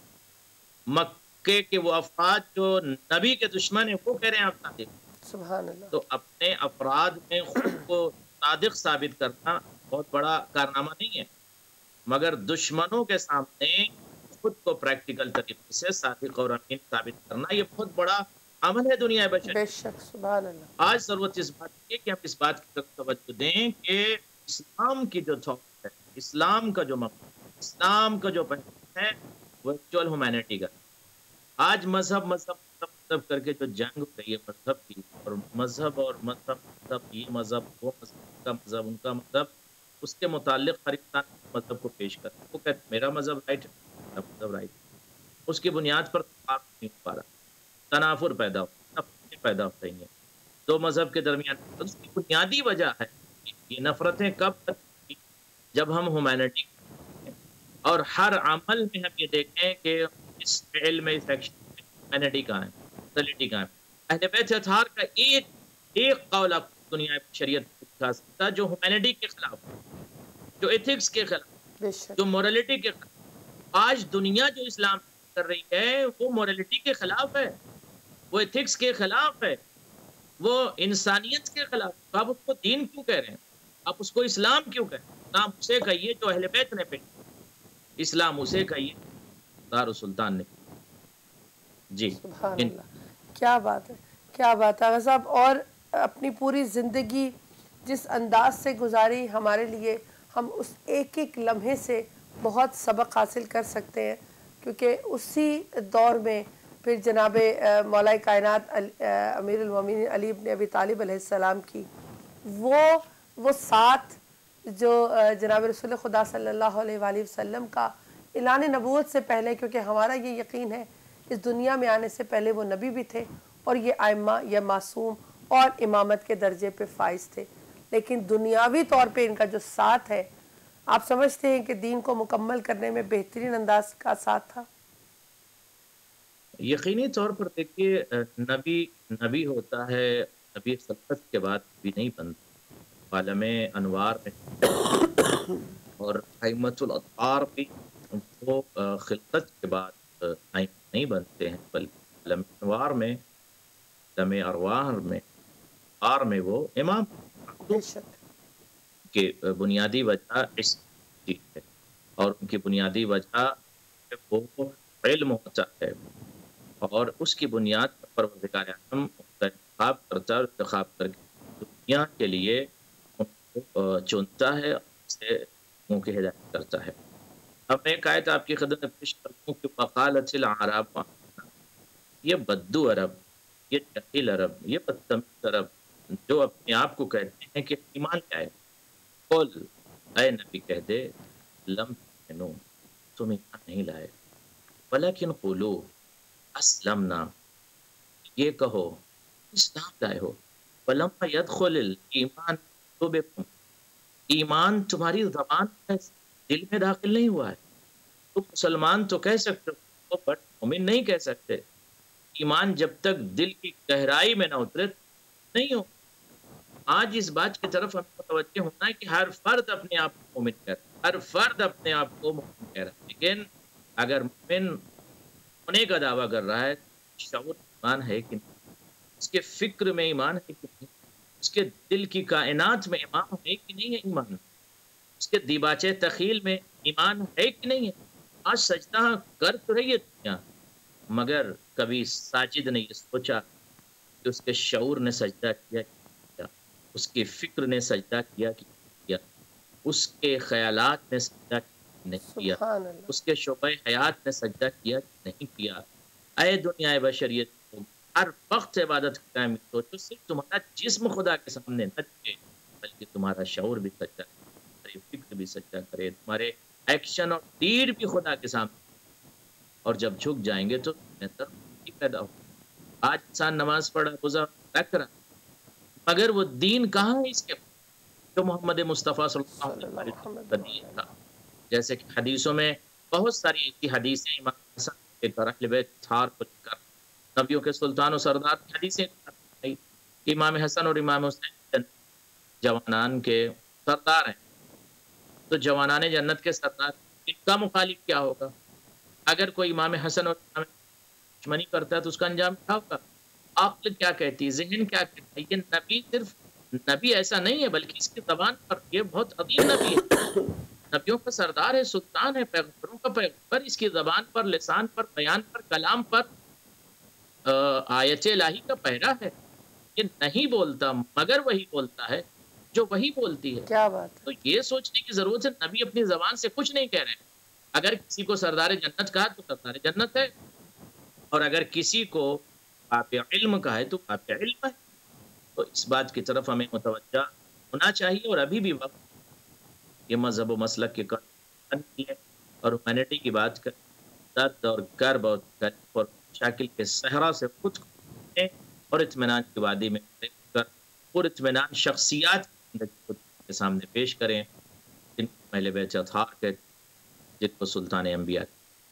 مکے کے وہ افراد جو نبی کے دشمن ہیں وہ کہہ رہے ہیں آپ صادق. سبحان اللہ. تو اپنے افراد میں خود کو صادق ثابت کرنا بہت بڑا کارنامہ نہیں ہے، مگر دشمنوں کے سامنے خود کو پریکٹیکل طریقے سے صادق اور امین ثابت کرنا یہ بہت بڑا عمل ہے دنیا بشر. بے شک سبحان اللہ. آج ضرورت اس بات کی کہ ہم اس بات کی طرف توجہ دیں کہ اسلام کی جو تھاٹ ہے، اسلام کا جو مقصد، اسلام کا جو پیغام ہے وہ ایکچوئل ہیومینٹی کا. آج مذہب مذہب مذہب کر کے جو جنگ ہو رہی ہے مذہب کی، اور مذہب اور مذہب مذہب یہ مذہب وہ مذہب کا مذہب ان کا مذہب، اس کے متعلق ہر انسان مذہب کو پیش کرتا ہے. وہ کہتے ہیں میرا مذہب رائٹ ہے، میرا مذہب رائٹ ہے. اس کی بنیاد پر نہیں ہو پا رہا، تنافر پیدا ہو پیدا ہو رہی ہیں دو مذہب کے درمیان. اس کی بنیادی وجہ ہے یہ نفرتیں کب تک، جب ہم ہیومینٹی اور ہر عمل میں ہم یہ دیکھیں کہ اس علم میں اس ایکشن میں ہیومینٹی کہاں ہے، ٹوٹلٹی کہاں ہے. اہل بیت اطہار کا ایک ایک قول آپ دنیا شریعت دکھا سکتا جو ہیومینٹی کے خلاف، جو ایتھکس کے خلاف، جو مورالٹی کے خلاف. آج دنیا جو اسلام کر رہی ہے وہ مورالٹی کے خلاف ہے، وہ ایتھکس کے خلاف ہے، وہ انسانیت کے خلاف. آپ اس کو دین کیوں کہہ رہے ہیں؟ آپ اس کو اسلام کیوں کہہ رہے ہیں؟ اسلام اسے کہیے جو اہل بیت نے پیش، اسلام اسے کہیے دار سلطان نے. جی سبحان اللہ، کیا بات ہے، کیا بات ہے صاحب. اور اپنی پوری زندگی جس انداز سے گزاری ہمارے لیے ہم اس ایک ایک لمحے سے بہت سبق حاصل کر سکتے ہیں، کیونکہ اسی دور میں پھر جناب مولا کائنات امیر المومنین علی بن ابی طالب علیہ السلام کی وہ وہ ساتھ جو جناب رسول خدا صلی اللہ علیہ وآلہ وسلم کا اعلان نبوت سے پہلے، کیونکہ ہمارا یہ یقین ہے اس دنیا میں آنے سے پہلے وہ نبی بھی تھے اور یہ ائمہ یا معصوم اور امامت کے درجے پہ فائز تھے، لیکن دنیاوی طور پہ ان کا جو ساتھ ہے آپ سمجھتے ہیں کہ دین کو مکمل کرنے میں بہترین انداز کا ساتھ تھا؟ یقینی طور پر دیکھیے نبی نبی ہوتا ہے، نبی خلقت کے بعد بھی نہیں بنتا، عالم انوار میں اور ائمۃ الاطہار بھی وہ خلقت کے بعد ائمہ نہیں بنتے ہیں، بلکہ عالم انوار میں، عالم ارواح میں آر میں وہ امام کی بنیادی وجہ اس چیز ہے، اور ان کی بنیادی وجہ وہ علم ہوتا ہے، اور اس کی بنیاد پر پروردگار اعظم کا انتخاب کرتا ہے، انتخاب کر کے دنیا کے لیے ان کو چنتا ہے، اسے ان کی ہدایت کرتا ہے۔ اب میں ایک آیت آپ کی خدمت میں پیش کرتا ہوں کہ وقالت الاعراب، یہ بدو عرب، یہ جاہل عرب، یہ بدتمیز عرب جو اپنے آپ کو کہتے ہیں کہ ایمان کیا ہے، قل اے نبی کہہ دے لم تؤمنوا، تم ایمان نہیں لائے، ولکن قولوا اسلمنا، یہ کہو اسلام لائے ہو، ولما يدخل الایمان قلوبکم، ایمان تمہاری زبان میں دل میں داخل نہیں ہوا ہے، تم مسلمان تو کہہ سکتے ہو بٹ مومن نہیں کہہ سکتے، ایمان جب تک دل کی گہرائی میں نہ اترے نہیں ہو۔ آج اس بات کی طرف ہمیں متوجہ ہونا ہے کہ ہر فرد اپنے آپ کو مومن کہہ رہا ہے، ہر فرد اپنے آپ کو مومن کہہ رہا ہے، لیکن اگر مومن ہونے کا دعویٰ کر رہا ہے، شعور ایمان ہے کہ نہیں، اس کے فکر میں ایمان ہے کہ نہیں، اس کے دل کی کائنات میں ایمان ہے کہ نہیں ہے ایمان، اس کے دیباچے تخیل میں ایمان ہے کہ نہیں ہے۔ آج سجدہ کر تو رہی ہے دنیا، مگر کبھی ساجد نے یہ سوچا کہ اس کے شعور نے سجدہ کیا کیا، اس کے فکر نے سجدہ کیا کیا، اس کے خیالات نے سجدہ نہیں کیا، سبحان اللہ، اس کے شعبہ حیات نے سجدہ کیا نہیں کیا۔ اے دنیا بشریت، ہر وقت عبادت کا ٹائم سوچو، صرف تمہارا جسم خدا کے سامنے نہ جھکے بلکہ تمہارا شعور بھی سجدہ کرے، تمہاری فکر بھی سجدہ کرے، تمہارے ایکشن اور ڈیڈ بھی خدا کے سامنے، اور جب جھک جائیں گے تو پیدا ہو۔ آج انسان نماز پڑھا روزہ رکھ رہا، مگر وہ دین کہاں ہے اس کے جو محمد مصطفیٰ صلی اللہ علیہ وسلم کا دین تھا؟ جیسے کہ حدیثوں میں بہت ساری ایسی حدیثیں امام حسن کے کر اہل بیت تھار کو لے کر نبیوں کے سلطان و سردار کی حدیثیں کہ امام حسن اور امام حسین جوانان کے سردار ہیں، تو جوانان جنت کے سردار، ان کا مخالف کیا ہوگا؟ اگر کوئی امام حسن اور امام دشمنی کرتا ہے تو اس کا انجام کیا ہوگا؟ عقل کیا کہتی ہے، ذہن کیا کہتا ہے؟ یہ نبی صرف نبی ایسا نہیں ہے بلکہ اس کی زبان پر یہ بہت عظیم نبی ہے، نبیوں کا سردار ہے، سلطان ہے، پیغمبروں کا پیغمبر، اس کی زبان پر، لسان پر، بیان پر، کلام پر آیت الہی کا پہرا ہے، یہ نہیں بولتا مگر وہی بولتا ہے جو وہی بولتی ہے۔ کیا بات، تو یہ سوچنے کی ضرورت ہے نبی اپنی زبان سے کچھ نہیں کہہ رہے ہیں، اگر کسی کو سردار جنت کہا تو سردار جنت ہے، اور اگر کسی کو آپ علم کہا ہے تو آپ علم ہے۔ تو اس بات کی طرف ہمیں متوجہ ہونا چاہیے، اور ابھی بھی وقت یہ مذہب و مسلک کے ہے اور ہیومینٹی کی بات کریں، درد اور کرب اور غریب اور شاکل کے صحرا سے خود کو اور اطمینان کی وادی میں کر اور اطمینان شخصیات کے سامنے پیش کریں، جن کو پہلے بیت اطہار کے، جن کو سلطان انبیاء۔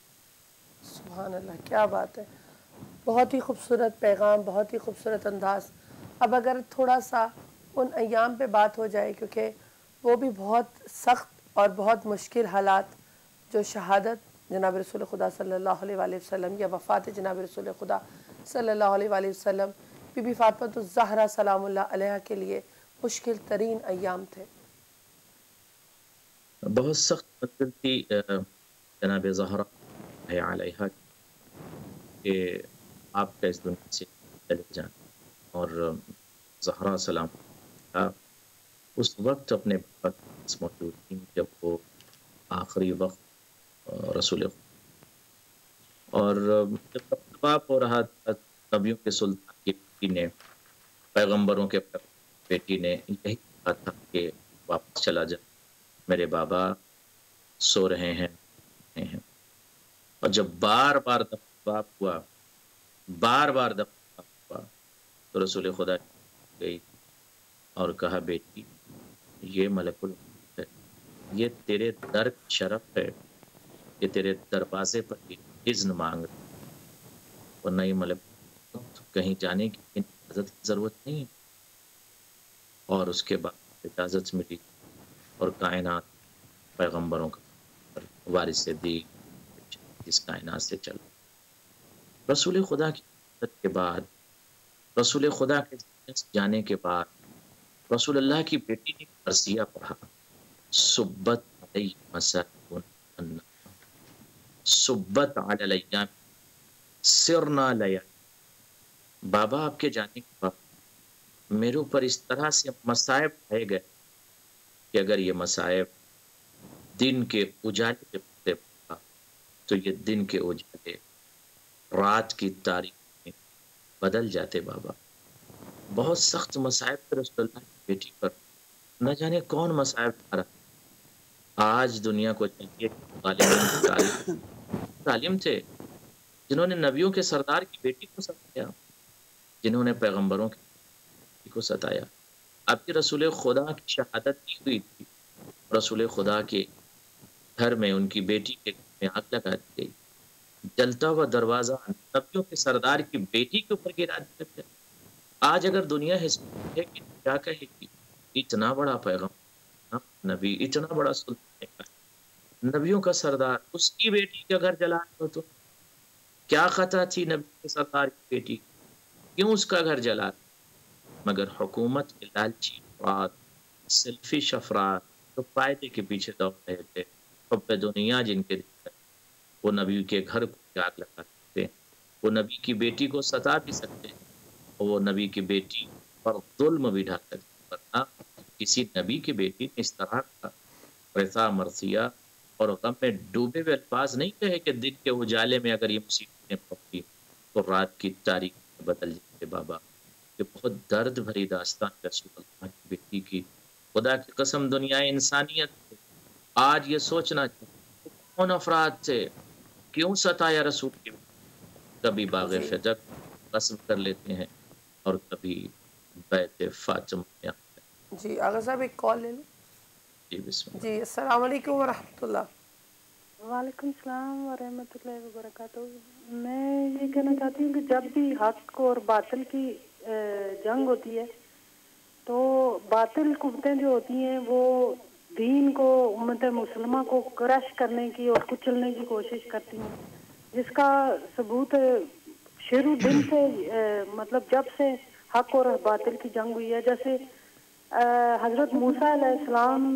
سبحان اللہ، کیا بات ہے، بہت ہی خوبصورت پیغام، بہت ہی خوبصورت انداز۔ اب اگر تھوڑا سا ان ایام پہ بات ہو جائے، کیونکہ وہ بھی بہت سخت اور بہت مشکل حالات، جو شہادت جناب رسول خدا صلی اللہ علیہ وآلہ وسلم یا وفات جناب رسول خدا صلی اللہ علیہ وآلہ وسلم، بی بی فاطمہ الزہرا سلام اللہ علیہ کے لیے مشکل ترین ایام تھے۔ بہت سخت منزل تھی جناب زہرا علیہ کہ آپ کا اس دنیا سے چلے جائیں، اور زہرا سلام اس وقت اپنے بابا کے پاس موجود تھیں جب وہ آخری وقت رسول اور جب طباع ہو رہا تھا نبیوں کے سلطان کی بیٹی نے پیغمبروں کے بیٹی نے یہی کہا تھا کہ واپس چلا جا، میرے بابا سو رہے ہیں ہیں اور جب بار بار دفعہ ہوا بار بار دفعہ ہوا تو رسول خدا گئی اور کہا بیٹی یہ ملک الموت ہے، یہ تیرے در کا شرف ہے، یہ تیرے دروازے پر اذن مانگ ورنہ یہ ملک کہیں جانے کی اجازت کی ضرورت نہیں ہے۔ اور اس کے بعد اجازت ملی اور کائنات پیغمبروں کا وارث دی اس کائنات سے چل رسول خدا کی عزت کے بعد رسول خدا کے جانے کے بعد رسول اللہ کی بیٹی نے مرثیہ پڑھا، سبت علی مساکن سبت علی الیام سرنا لیا، بابا آپ کے جانے کے بعد میرے اوپر اس طرح سے مصائب آئے گئے کہ اگر یہ مصائب دن کے اجالے پہ پڑا تو یہ دن کے اجالے رات کی تاریخ میں بدل جاتے۔ بابا بہت سخت مصائب تھے رسول اللہ کی بیٹی پر، نہ جانے کون مصائب آ رہا۔ آج دنیا کو چاہیے ظالمین ظالم تھے جنہوں نے نبیوں کے سردار کی بیٹی کو ستایا، جنہوں نے پیغمبروں کی بیٹی کو ستایا۔ اب کی رسول خدا کی شہادت کی ہوئی تھی، رسول خدا کے گھر میں ان کی بیٹی کے گھر میں آگ لگا دی گئی، جلتا ہوا دروازہ نبیوں کے سردار کی بیٹی کے اوپر گرا دیا گیا۔ آج اگر دنیا ہے کہ کیا کہے گی، اتنا بڑا پیغمبر نبی، اتنا بڑا سلطان نبیوں کا سردار، اس کی بیٹی کا گھر جلا دو تو کیا خطا تھی نبی کے سردار کی بیٹی، کیوں اس کا گھر جلا؟ مگر حکومت کے لالچی افراد، سیلفش افراد جو فائدے کے پیچھے دوڑ رہے تھے، حب دنیا جن کے دل، وہ نبی کے گھر کو آگ لگا سکتے ہیں، وہ نبی کی بیٹی کو ستا بھی سکتے ہیں، اور وہ نبی کی بیٹی پر ظلم بھی ڈھا سکتے ہیں، ورنہ کسی نبی کی بیٹی نے اس طرح کا رضا مرثیہ اور غم میں ڈوبے ہوئے الفاظ نہیں کہے کہ دن کے اجالے میں اگر یہ مصیبتیں پڑتی تو رات کی تاریخ میں بدل جاتے۔ بابا یہ بہت درد بھری داستان رسول اللہ کی بیٹی کی، خدا کی قسم دنیا انسانیت آج یہ سوچنا چاہیے کون افراد تھے، کیوں ستایا رسول کی بیٹی؟ کبھی باغ فجر قسم کر لیتے ہیں اور کبھی بیت فاطمہ میں آتے ہیں۔ جی آغا صاحب ایک کال لے لیں۔ جی بسم اللہ۔ جی السلام علیکم ورحمۃ اللہ۔ وعلیکم السلام ورحمۃ اللہ وبرکاتہ۔ میں یہ کہنا چاہتی ہوں کہ جب بھی حق اور باطل کی جنگ ہوتی ہے تو باطل قوتیں جو ہوتی ہیں وہ دین کو، امت مسلمہ کو کرش کرنے کی اور کچلنے کی کوشش کرتی ہیں، جس کا ثبوت شروع دن سے مطلب جب سے حق اور باطل کی جنگ ہوئی ہے، جیسے حضرت موسیٰ علیہ السلام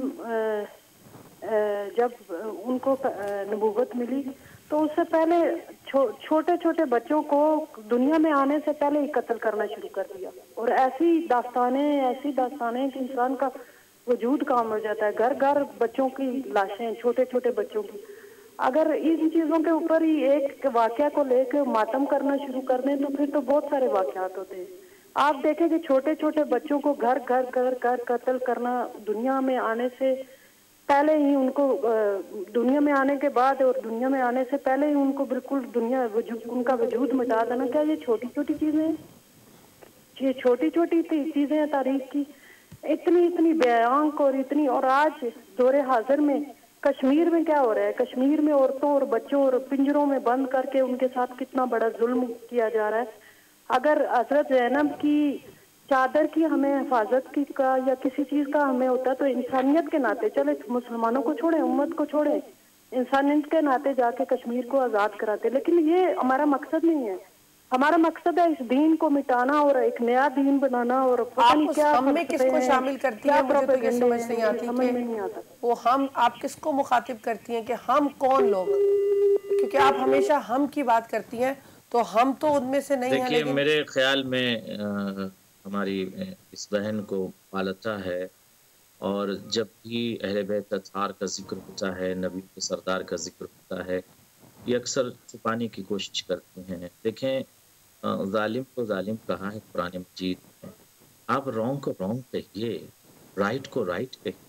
جب ان کو نبوت ملی تو اس سے پہلے چھوٹے چھوٹے بچوں کو دنیا میں آنے سے پہلے ہی قتل کرنا شروع کر دیا، اور ایسی داستانیں ایسی داستانیں کہ انسان کا وجود کام ہو جاتا ہے، گھر گھر بچوں کی لاشیں، چھوٹے چھوٹے بچوں کی۔ اگر ان چیزوں کے اوپر ہی ایک واقعہ کو لے کے ماتم کرنا شروع کر دیں تو پھر تو بہت سارے واقعات ہوتے ہیں۔ آپ دیکھیں کہ چھوٹے چھوٹے بچوں کو گھر گھر گھر گھر قتل کرنا، دنیا میں آنے سے پہلے ہی ان کو، دنیا میں آنے کے بعد اور دنیا میں آنے سے پہلے ہی ان کو بالکل دنیا ان کا وجود مٹا دینا، کیا یہ چھوٹی چھوٹی چیزیں ہیں؟ یہ چھوٹی چھوٹی چیزیں ہیں تاریخ کی، اتنی اتنی بیانک اور اتنی۔ اور آج دور حاضر میں کشمیر میں کیا ہو رہا ہے؟ کشمیر میں عورتوں اور بچوں اور پنجروں میں بند کر کے ان کے ساتھ کتنا بڑا ظلم کیا جا رہا ہے۔ اگر حضرت زینب کی چادر کی ہمیں حفاظت کی کا یا کسی چیز کا ہمیں ہوتا تو انسانیت کے ناطے، چلے مسلمانوں کو چھوڑیں، امت کو چھوڑیں، انسانیت کے ناطے جا کے کشمیر کو آزاد کراتے، لیکن یہ ہمارا مقصد نہیں ہے۔ ہمارا مقصد ہے اس دین کو مٹانا اور ایک نیا دین بنانا، اور پتہ نہیں کیا ہم میں کس کو شامل کرتی ہیں مجھے تو یہ سمجھ نہیں آتی کہ وہ ہم آپ کس کو مخاطب کرتی ہیں کہ ہم کون لوگ، کیونکہ آپ ہمیشہ ہم کی بات کرتی ہیں تو ہم تو ان میں سے نہیں ہیں۔ دیکھیے میرے خیال میں ہماری اس بہن کو پالتا ہے، اور جب بھی اہل بیت اطہار کا ذکر ہوتا ہے، نبی کے سردار کا ذکر ہوتا ہے، یہ اکثر چھپانے کی کوشش کرتے ہیں۔ دیکھیں، ظالم کو ظالم کہا ہے قرآن مجید میں، آپ رونگ کو رونگ کہیے، رائٹ کو رائٹ کہیے۔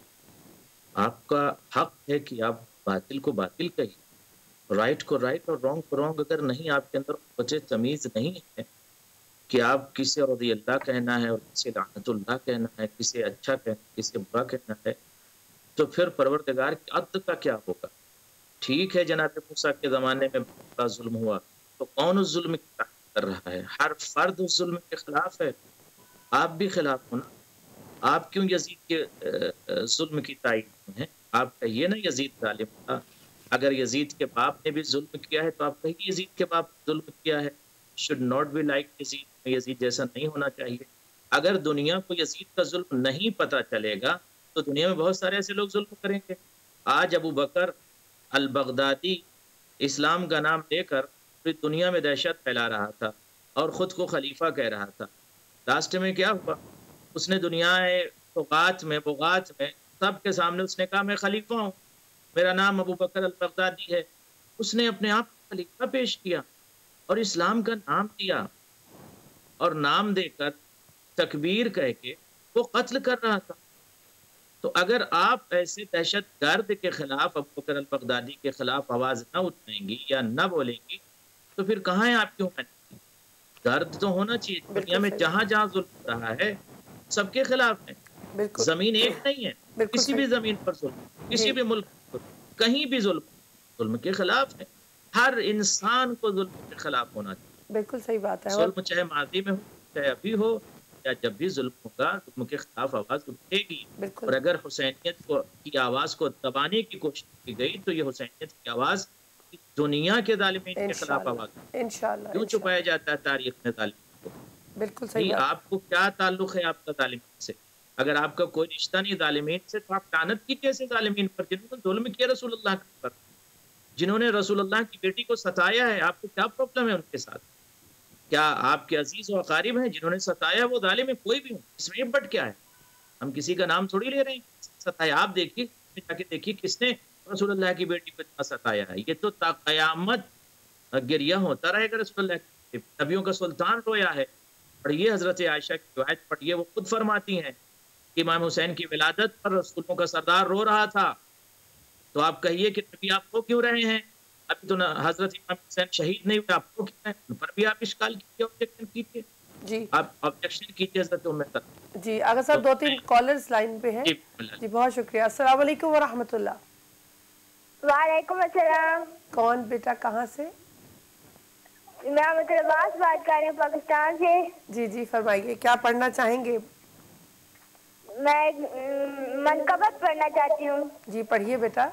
آپ کا حق ہے کہ آپ باطل کو باطل کہیے، رائٹ کو رائٹ اور رونگ کو رونگ۔ اگر نہیں، آپ کے اندر وجہ تمیز نہیں ہے کہ آپ کسے رضی اللہ کہنا ہے اور کسے لعنت اللہ کہنا ہے، کسے اچھا کہنا ہے، کسے برا کہنا ہے، تو پھر پروردگار کی عدل کا کیا ہوگا؟ ٹھیک ہے، جناب موسیٰ کے زمانے میں بڑا ظلم ہوا، تو کون اس ظلم کی تحقیق کر رہا ہے؟ ہر فرد اس ظلم کے خلاف ہے، آپ بھی خلاف ہونا۔ آپ کیوں یزید کے ظلم کی تائید میں ہیں؟ آپ کہیے نا یزید ظالم تھا۔ اگر یزید کے باپ نے بھی ظلم کیا ہے تو آپ کہیے یزید کے باپ نے ظلم کیا ہے، should not be like یزید، یزید جیسا نہیں ہونا چاہیے۔ اگر دنیا کو یزید کا ظلم نہیں پتہ چلے گا تو دنیا میں بہت سارے ایسے لوگ ظلم کریں گے۔ آج ابو بکر البغدادی اسلام کا نام لے کر پوری دنیا میں دہشت پھیلا رہا تھا اور خود کو خلیفہ کہہ رہا تھا۔ لاسٹ میں کیا ہوا؟ اس نے دنیا بغات میں بغات میں سب کے سامنے اس نے کہا میں خلیفہ ہوں، میرا نام ابو بکر البغدادی ہے۔ اس نے اپنے آپ کو خلیفہ پیش کیا اور اسلام کا نام دیا، اور نام دے کر تکبیر کہہ کے وہ قتل کر رہا تھا۔ تو اگر آپ ایسے دہشت گرد کے خلاف، ابو بکر البغدادی کے خلاف آواز نہ اٹھائیں گی یا نہ بولیں گی تو پھر کہاں ہے آپ کی حکومت؟ درد تو ہونا چاہیے۔ دنیا میں جہاں جہاں ظلم ہو رہا ہے سب کے خلاف ہے، زمین ایک نہیں ہے، کسی بھی زمین پر ظلم، کسی بھی ملک پر کہیں بھی ظلم ظلم کے خلاف ہے۔ ہر انسان کو ظلم کے خلاف ہونا چاہیے۔ بالکل صحیح بات ہے۔ ظلم چاہے ماضی میں ہو، چاہے ابھی ہو، یا جب بھی ظلم ہوگا ظلم کے خلاف آواز اٹھے گی۔ اور اگر حسینیت کو کی آواز کو دبانے کی کوشش کی گئی تو یہ حسینیت کی آواز دنیا کے ظالمین کے خلاف آواز انشاءاللہ کیوں چھپایا جاتا ہے تاریخ میں ظالمین کو؟ بالکل صحیح۔ آپ کو کیا تعلق ہے آپ کا ظالمین سے؟ اگر آپ کا کوئی رشتہ نہیں ظالمین سے تو آپ لعنت کی کیسے ظالمین پر جنہوں نے ظلم کیا رسول اللہ پر، جنہوں نے رسول اللہ کی بیٹی کو ستایا ہے؟ آپ کو کیا پرابلم ہے ان کے ساتھ؟ کیا آپ کے عزیز و اقارب ہیں جنہوں نے ستایا وہ ظالم ہے؟ کوئی بھی ہو، اس میں بٹ کیا ہے؟ ہم کسی کا نام تھوڑی لے رہے ہیں ستایا۔ آپ دیکھیے جا کے دیکھیے کس نے رسول اللہ کی بیٹی کو اتنا ستایا ہے۔ یہ تو تا قیامت گریہ ہوتا رہے گا۔ رسول اللہ کی نبیوں کا سلطان رویا ہے۔ پڑھیے حضرت عائشہ کی روایت پڑھیے، وہ خود فرماتی ہیں کہ امام حسین کی ولادت پر رسولوں کا سردار رو رہا تھا، تو آپ کہیے کہ نبی آپ رو کیوں رہے ہیں؟ ابھی تو حضرت امام حسین شہید نہیں ہوئے، آپ کو کیا ہے؟ ان پر بھی آپ اشکال کیجیے، آبجیکشن کیجیے۔ جی آپ آبجیکشن کیجیے حضرت ام طلحہ۔ جی اگر صاحب دو تین کالرز لائن پہ ہیں۔ جی بہت شکریہ۔ السلام علیکم ورحمۃ اللہ۔ وعلیکم السلام۔ کون بیٹا کہاں سے؟ میں مطلبات بات کر رہی ہوں پاکستان سے۔ جی جی فرمائیے، کیا پڑھنا چاہیں گے؟ میں منقبت پڑھنا چاہتی ہوں۔ جی پڑھیے بیٹا۔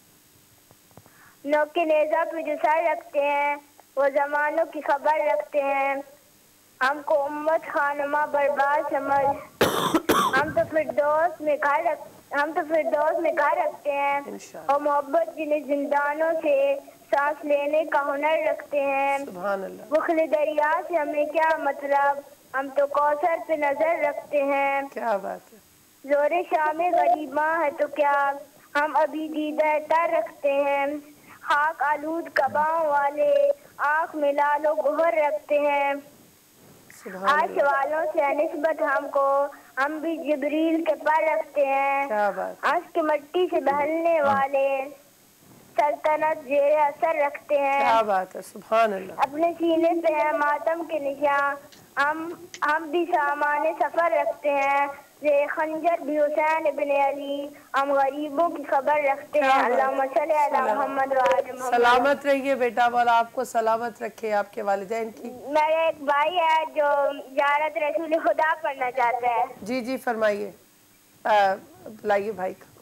نوک نیزہ پہ جو سر رکھتے ہیں وہ زمانوں کی خبر رکھتے ہیں، ہم کو امت خانمہ برباد سمجھ، ہم تو فردوس میں گھر رکھ ہم تو فردوس میں گھر رکھتے ہیں، اور محبت جنہیں زندانوں سے سانس لینے کا ہنر رکھتے ہیں۔ بخل دریا سے ہمیں کیا مطلب، ہم تو کوثر پہ نظر رکھتے ہیں۔ کیا بات ہے۔ زور شام غریب ماں ہے تو کیا، ہم ابھی دیدہ تر رکھتے ہیں، خاک آلود کباؤں والے آنکھ میں لال و گوہر رکھتے ہیں۔ آج والوں سے نسبت ہم کو، ہم بھی جبریل کے پر رکھتے ہیں۔ آج کی مٹی سے بہلنے والے سلطنت زیر اثر رکھتے ہیں۔ کیا بات ہے، سبحان اللہ۔ اپنے سینے پہ ہے ماتم کے نشان، ہم ہم بھی سامان سفر رکھتے ہیں، یہ خنجر بھی حسین ابن علی، ہم غریبوں کی خبر رکھتے ہیں۔ اللہم صلی علی محمد و آل محمد۔ سلامت رہیے بیٹا، مولا آپ کو سلامت رکھے، آپ کے والدین کی۔ میرا ایک بھائی ہے جو زیارت رسول خدا پڑھنا چاہتا ہے۔ جی جی فرمائیے، بلائیے بھائی کا۔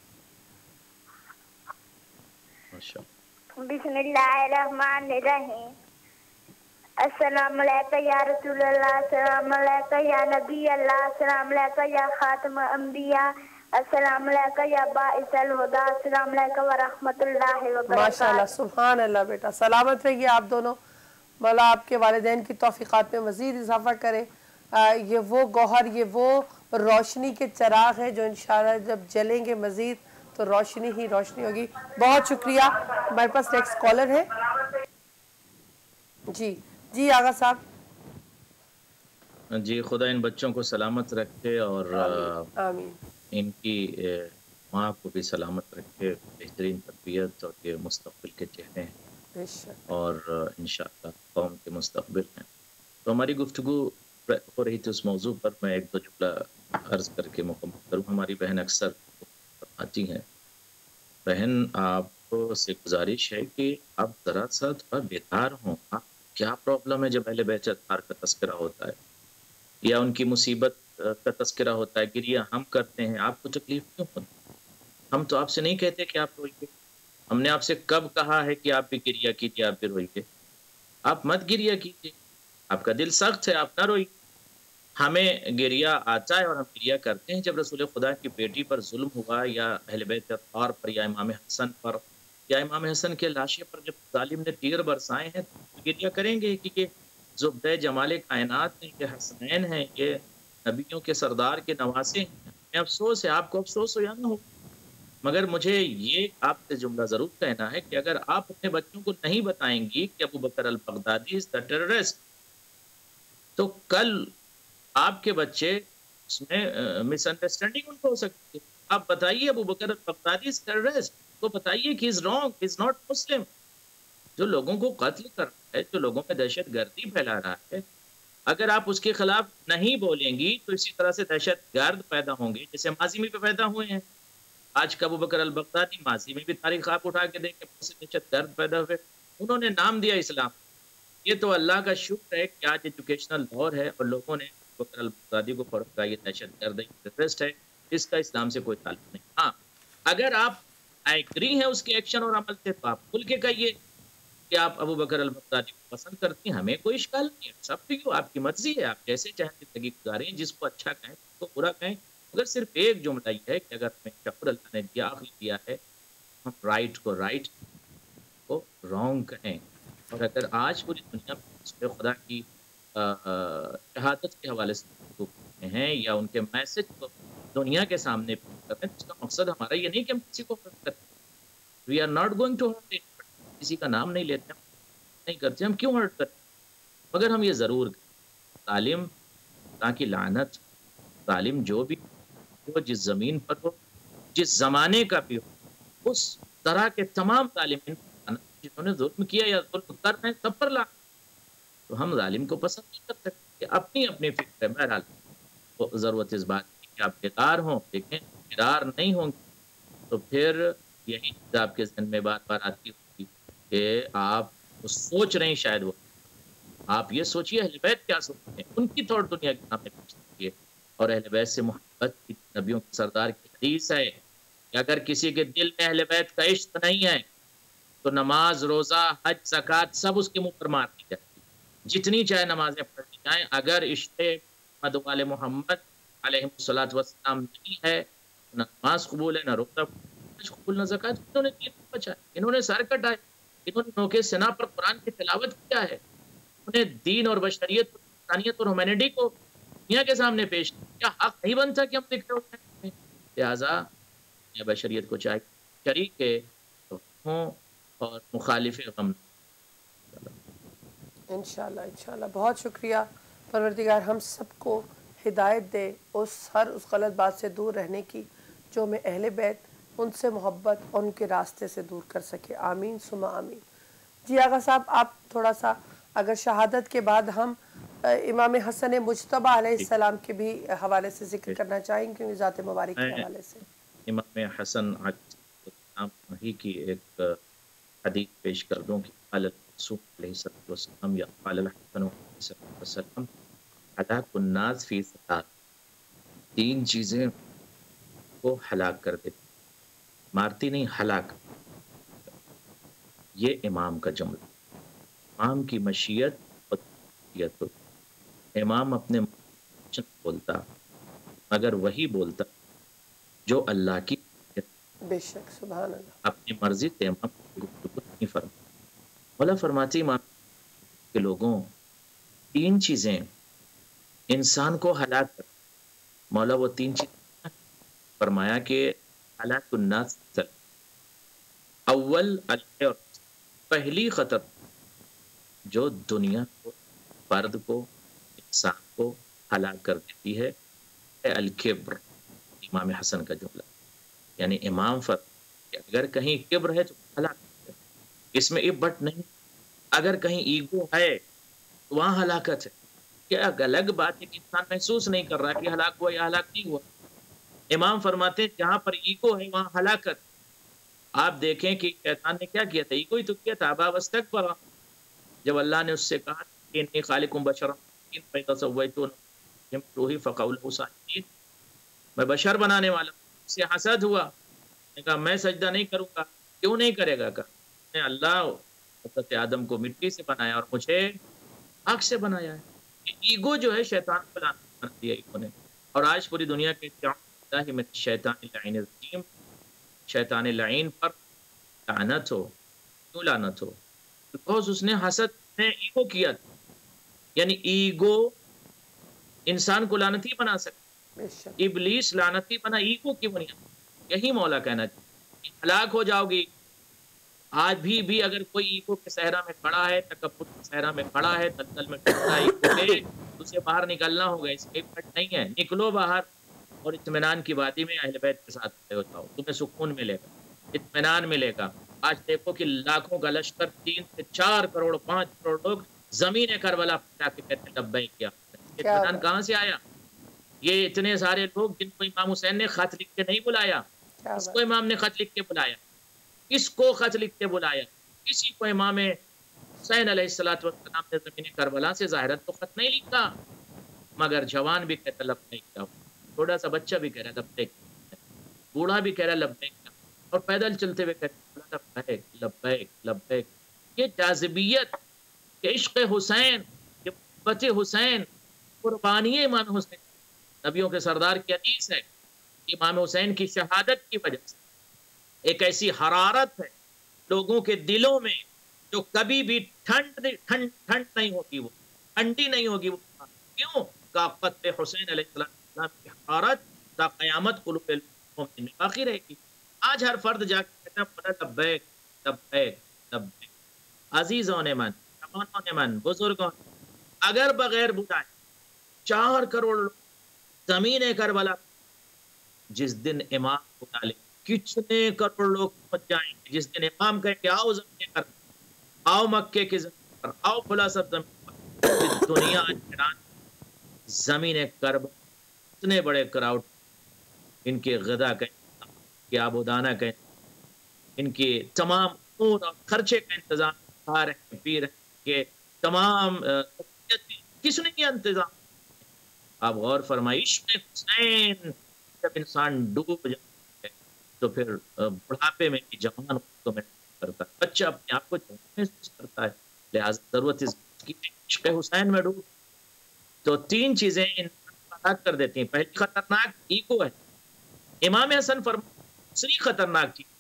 بسم اللہ الرحمن الرحیم۔ السلام علیکم یا رسول اللہ، السلام علیکم یا نبی اللہ، السلام علیکم یا خاتم انبیاء، السلام علیکم یا باعث الہدا، السلام علیکم ورحمۃ اللہ وبرکاتہ۔ ماشاءاللہ، سبحان اللہ بیٹا، سلامت رہیے آپ دونوں، مولا آپ کے والدین کی توفیقات میں مزید اضافہ کرے، یہ وہ گوہر، یہ وہ روشنی کے چراغ ہیں جو انشاءاللہ جب جلیں گے مزید تو روشنی ہی روشنی ہوگی۔ بہت شکریہ۔ ہمارے پاس نیکسٹ کالر ہے۔ جی جی آغا صاحب۔ جی خدا ان بچوں کو سلامت رکھے اور آمین ان کی ماں کو بھی سلامت رکھے، بہترین تربیت اور یہ مستقبل کے چہرے ہیں اور انشاءاللہ قوم کے مستقبل ہیں۔ تو ہماری گفتگو ہو رہی تھی اس موضوع پر، میں ایک دو جملہ عرض کر کے مکمل کروں۔ ہماری بہن اکثر فرماتی ہیں، بہن آپ سے گزارش ہے کہ آپ ذرا سا تھوڑا بیدار ہوں، آپ کیا پرابلم ہے جب اہل بیت اتہار کا تذکرہ ہوتا ہے یا ان کی مصیبت کا تذکرہ ہوتا ہے، گریہ ہم کرتے ہیں، آپ کو تکلیف کیوں ہوتی؟ ہم تو آپ سے نہیں کہتے کہ آپ روئیے، ہم نے آپ سے کب کہا ہے کہ آپ بھی گریہ کیجیے، آپ بھی روئیے؟ آپ مت گریہ کیجیے، آپ کا دل سخت ہے، آپ نہ روئیے۔ ہمیں گریہ آتا ہے اور ہم گریہ کرتے ہیں جب رسول خدا کی بیٹی پر ظلم ہوا یا اہل بیت اطہار پر یا امام حسن پر یا امام حسن کے لاشے پر جب ظالم نے تیر برسائے ہیں تو گریہ کریں گے کہ یہ زبدہ جمال کائنات ہیں، یہ حسنین ہیں، یہ نبیوں کے سردار کے نواسے ہیں۔ ہمیں افسوس ہے، آپ کو افسوس ہو یا نہ ہو، مگر مجھے یہ آپ سے جملہ ضرور کہنا ہے کہ اگر آپ اپنے بچوں کو نہیں بتائیں گی کہ ابو بکر البغدادی از دا ٹیررسٹ، تو کل آپ کے بچے اس میں مس انڈرسٹینڈنگ ان کو ہو سکتی ہے۔ آپ بتائیے ابو بکر البغدادی از ٹیررسٹ، تو بتائیے کہ is wrong, is not Muslim. جو لوگوں کو قتل کر رہا ہے، جو لوگوں میں دہشت گردی پھیلا رہا ہے، اگر آپ اس کے خلاف نہیں بولیں گی تو اسی طرح سے دہشت گرد پیدا ہوں گے جیسے ماضی میں بھی پیدا ہوئے ہیں۔ آج کا ابو بکر البغدادی، ماضی میں بھی تاریخ آپ اٹھا کے دیکھیں، دہشت گرد پیدا ہوئے، انہوں نے نام دیا اسلام۔ یہ تو اللہ کا شکر ہے کہ آج ایجوکیشنل دور ہے اور لوگوں نے ابو بکر البغدادی کو پڑھ کر یہ دہشت گرد ٹیررسٹ ہے، اس کا اسلام سے کوئی تعلق نہیں۔ ہاں اگر آپ ایگری ہیں اس کے ایکشن اور عمل سے تو آپ کھل کے کہیے کہ آپ ابو بکر البغدادی کو پسند کرتی ہیں، ہمیں کوئی اشکال نہیں ہے، سب کو آپ کی مرضی ہے، آپ جیسے چاہیں زندگی گزاریں، جس کو اچھا کہیں جس کو برا کہیں، مگر صرف ایک جملہ یہ ہے کہ اگر ہمیں شکر اللہ نے دیا عقل دیا ہے، ہم رائٹ کو رائٹ کو رانگ کہیں۔ اور اگر آج پوری دنیا میں رسول خدا کی شہادت کے حوالے سے ہیں یا ان کے میسج کو دنیا کے سامنے کر رہے ہیں، اس کا مقصد ہمارا یہ نہیں کہ ہم کسی کو ہرٹ کریں، we are not going to hurt, کسی کا نام نہیں لیتے، نہیں کرتے، ہم کیوں ہرٹ کرتے؟ مگر ہم یہ ضرور کریں، ظالم تاکہ لعنت، ظالم جو بھی ہو، جس زمین پر ہو، جس زمانے کا بھی ہو، اس طرح کے تمام ظالمین جنہوں نے ظلم کیا یا ظلم کر رہے ہیں سب پر لعنت۔ تو ہم ظالم کو پسند نہیں کر سکتے، اپنی اپنی فکر ہے۔ بہرحال تو ضرورت اس بات کی کہ آپ بیدار ہوں، لیکن بیدار نہیں ہوں گے تو پھر یہی چیز آپ کے ذہن میں بار بار آتی ہوگی کہ آپ سوچ رہے ہیں، شاید وہ آپ یہ سوچیے اہل بیت کیا سوچتے ہیں، ان کی تھوڑ دنیا کے سامنے پیش کیجیے۔ اور اہل بیت سے محبت کی نبیوں کے سردار کی حدیث ہے کہ اگر کسی کے دل میں اہل بیت کا عشق نہیں ہے تو نماز، روزہ، حج، زکوٰۃ سب اس کے منہ پر مار دی جاتی، جتنی چاہے نمازیں پڑھی جائیں، اگر عشق محمد وال محمد علیہ الصلوۃ والسلام نہیں ہے، نہ نماز قبول ہے، نہ روزہ قبول، نہ زکوٰۃ۔ انہوں نے دین بچا، انہوں نے سر کٹائے، انہوں نے نوکے سنا پر قرآن کی تلاوت کیا ہے، انہیں دین اور بشریت، انسانیت اور ہیومینٹی کو دنیا کے سامنے پیش کیا حق نہیں بنتا کہ ہم دکھتے ہوتے ہیں؟ لہٰذا بشریت کو چاہیے شریک ہوں اور مخالف غم۔ انشاءاللہ انشاءاللہ بہت شکریہ۔ پروردگار ہم سب کو ہدایت دے اس ہر اس غلط بات سے دور رہنے کی جو میں اہل بیت ان سے محبت ان کے راستے سے دور کر سکے، آمین ثم آمین۔ جی آغا صاحب، آپ تھوڑا سا اگر شہادت کے بعد ہم امام حسن مجتبی علیہ السلام کے بھی حوالے سے ذکر کرنا چاہیں گے، ذات مبارک کے حوالے سے۔ امام حسن علیہ السلام ہی کی ایک حدیث پیش کر دوں کہ قال الرسول علیہ السلام یا قال الحسن علیہ السلام ہلاک الناس فی ثلاث، تین چیزیں کو ہلاک کر دیتی، مارتی نہیں، ہلاک۔ یہ امام کا جملہ، امام کی مشیت اور مشیت ہوتی۔ امام اپنے بولتا مگر وہی بولتا جو اللہ کی بے شک، سبحان اللہ، اپنی مرضی سے امام گفتگو نہیں فرما۔ مولا فرماتی امام کے لوگوں تین چیزیں انسان کو ہلاک کر مولا وہ تین چیز فرمایا کہ ہلاک الناس، اول الخیر، پہلی خطر جو دنیا کو، فرد کو، انسان کو ہلاک کر دیتی ہے الکبر، امام حسن کا جملہ، یعنی امام فرد کہ اگر کہیں کبر ہے تو ہلاکت ہے، اس میں ابٹ نہیں، اگر کہیں ایگو ہے تو وہاں ہلاکت ہے. کیا الگ بات ہے کہ انسان محسوس نہیں کر رہا کہ ہلاک ہوا یا ہلاک نہیں ہوا. امام فرماتے ہیں جہاں پر ایگو ہے وہاں ہلاکت. آپ دیکھیں کہ شیطان نے کیا کیا تھا، ایگو ہی تو کیا تھا. ابا واستکبر، جب اللہ نے اس سے کہا کہ انی خالق بشرا فاذا سویتہ روحی فقعوا له ساجدین، میں بشر بنانے والا ہوں، اس سے حسد ہوا، نے کہا میں سجدہ نہیں کروں گا. کیوں نہیں کرے گا؟ کہ اللہ حضرت آدم کو مٹی سے بنایا اور مجھے آگ سے بنایا ہے. ایگو جو ہے شیطان کو لعنت بنا دیا ایگو نے. اور آج پوری دنیا کے شیطان اللعین الرجیم، شیطان لعین پر لعنت ہو. کیوں لعنت ہو؟ بیکاز اس نے حسد نے ایگو کیا تھا. یعنی ایگو انسان کو لعنتی بنا سکتا. ابلیس لعنتی بنا ایگو کی بنیاد. یہی مولا کہنا چاہیے ہلاک ہو جاؤ گی. آج بھی بھی اگر کوئی ایگو کے صحرا میں کھڑا ہے، تکبر کے صحرا میں کھڑا ہے، دلدل میں کھڑا ہے ایگو کے، اسے باہر نکلنا ہوگا. اس میں پٹ نہیں ہے. نکلو باہر اور اطمینان کی وادی میں اہل بیت کے ساتھ کھڑے ہو جاؤ. تمہیں سکون ملے گا، اطمینان ملے گا. آج دیکھو کہ لاکھوں کا لشکر، تین سے چار کروڑ پانچ کروڑ لوگ زمین کربلا پہ جا کے کہتے ہیں لبیک کیا. اطمینان کہاں سے آیا؟ یہ اتنے سارے لوگ جن کو امام حسین نے خط لکھ کے نہیں بلایا. اس کو امام نے خط لکھ کے بلایا. کس کو خط لکھ کے بلایا؟ کسی کو امام حسین علیہ الصلوۃ والسلام نے زمین کربلا سے ظاہرت تو خط نہیں لکھا، مگر جوان بھی کہتا لبیک کیا، تھوڑا سا بچہ بھی کہہ رہا لبیک، بوڑھا بھی کہہ رہا لبیک کیا، اور پیدل چلتے ہوئے کہتا لبیک لبیک لبیک. یہ جاذبیت، یہ عشق حسین، یہ محبت حسین، قربانی امام حسین، نبیوں کے سردار کی حدیث ہے. امام حسین کی شہادت کی وجہ سے ایک ایسی حرارت ہے لوگوں کے دلوں میں جو کبھی بھی ٹھنڈ ٹھنڈ ٹھنڈ نہیں ہوگی، وہ ٹھنڈی نہیں ہوگی. وہ کیوں؟ کہ قتل حسین علیہ السلام کی حرارت تا قیامت قلوب المؤمنین میں باقی رہے گی. آج ہر فرد جا کے کہتا ہے لبیک لبیک لبیک. عزیزوں نے من، جوانوں نے من، بزرگوں نے، اگر بغیر بلائے چار کروڑ زمین کربلا جس دن امام کو ڈالے کتنے کروڑ لوگ پہنچ جائیں گے. جس دن امام کہیں کہ آؤ زمین پر، آؤ مکے کی زمین پر، آؤ فلا سب زمین پر. دنیا حیران، زمین کربلا اتنے بڑے کراؤڈ، ان کے غذا کا انتظام، ان کے آبودانہ کا انتظام، ان کے تمام امور اور خرچے کا انتظام، کھا رہے ہیں پی رہے ہیں، کہ تمام کس نے کیا انتظام؟ آپ غور فرمائیں. عشق حسین جب انسان ڈوب جائے تو پھر بڑھاپے میں بھی جوان کو محسوس کرتا ہے، بچہ اپنے آپ کو جوان محسوس کرتا ہے. لہٰذا ضرورت اس کی عشق حسین میں ڈوب. تو تین چیزیں انسان کو ہلاک کر دیتی ہیں. پہلی خطرناک ایگو ہے. امام حسن فرماتے ہیں دوسری خطرناک چیز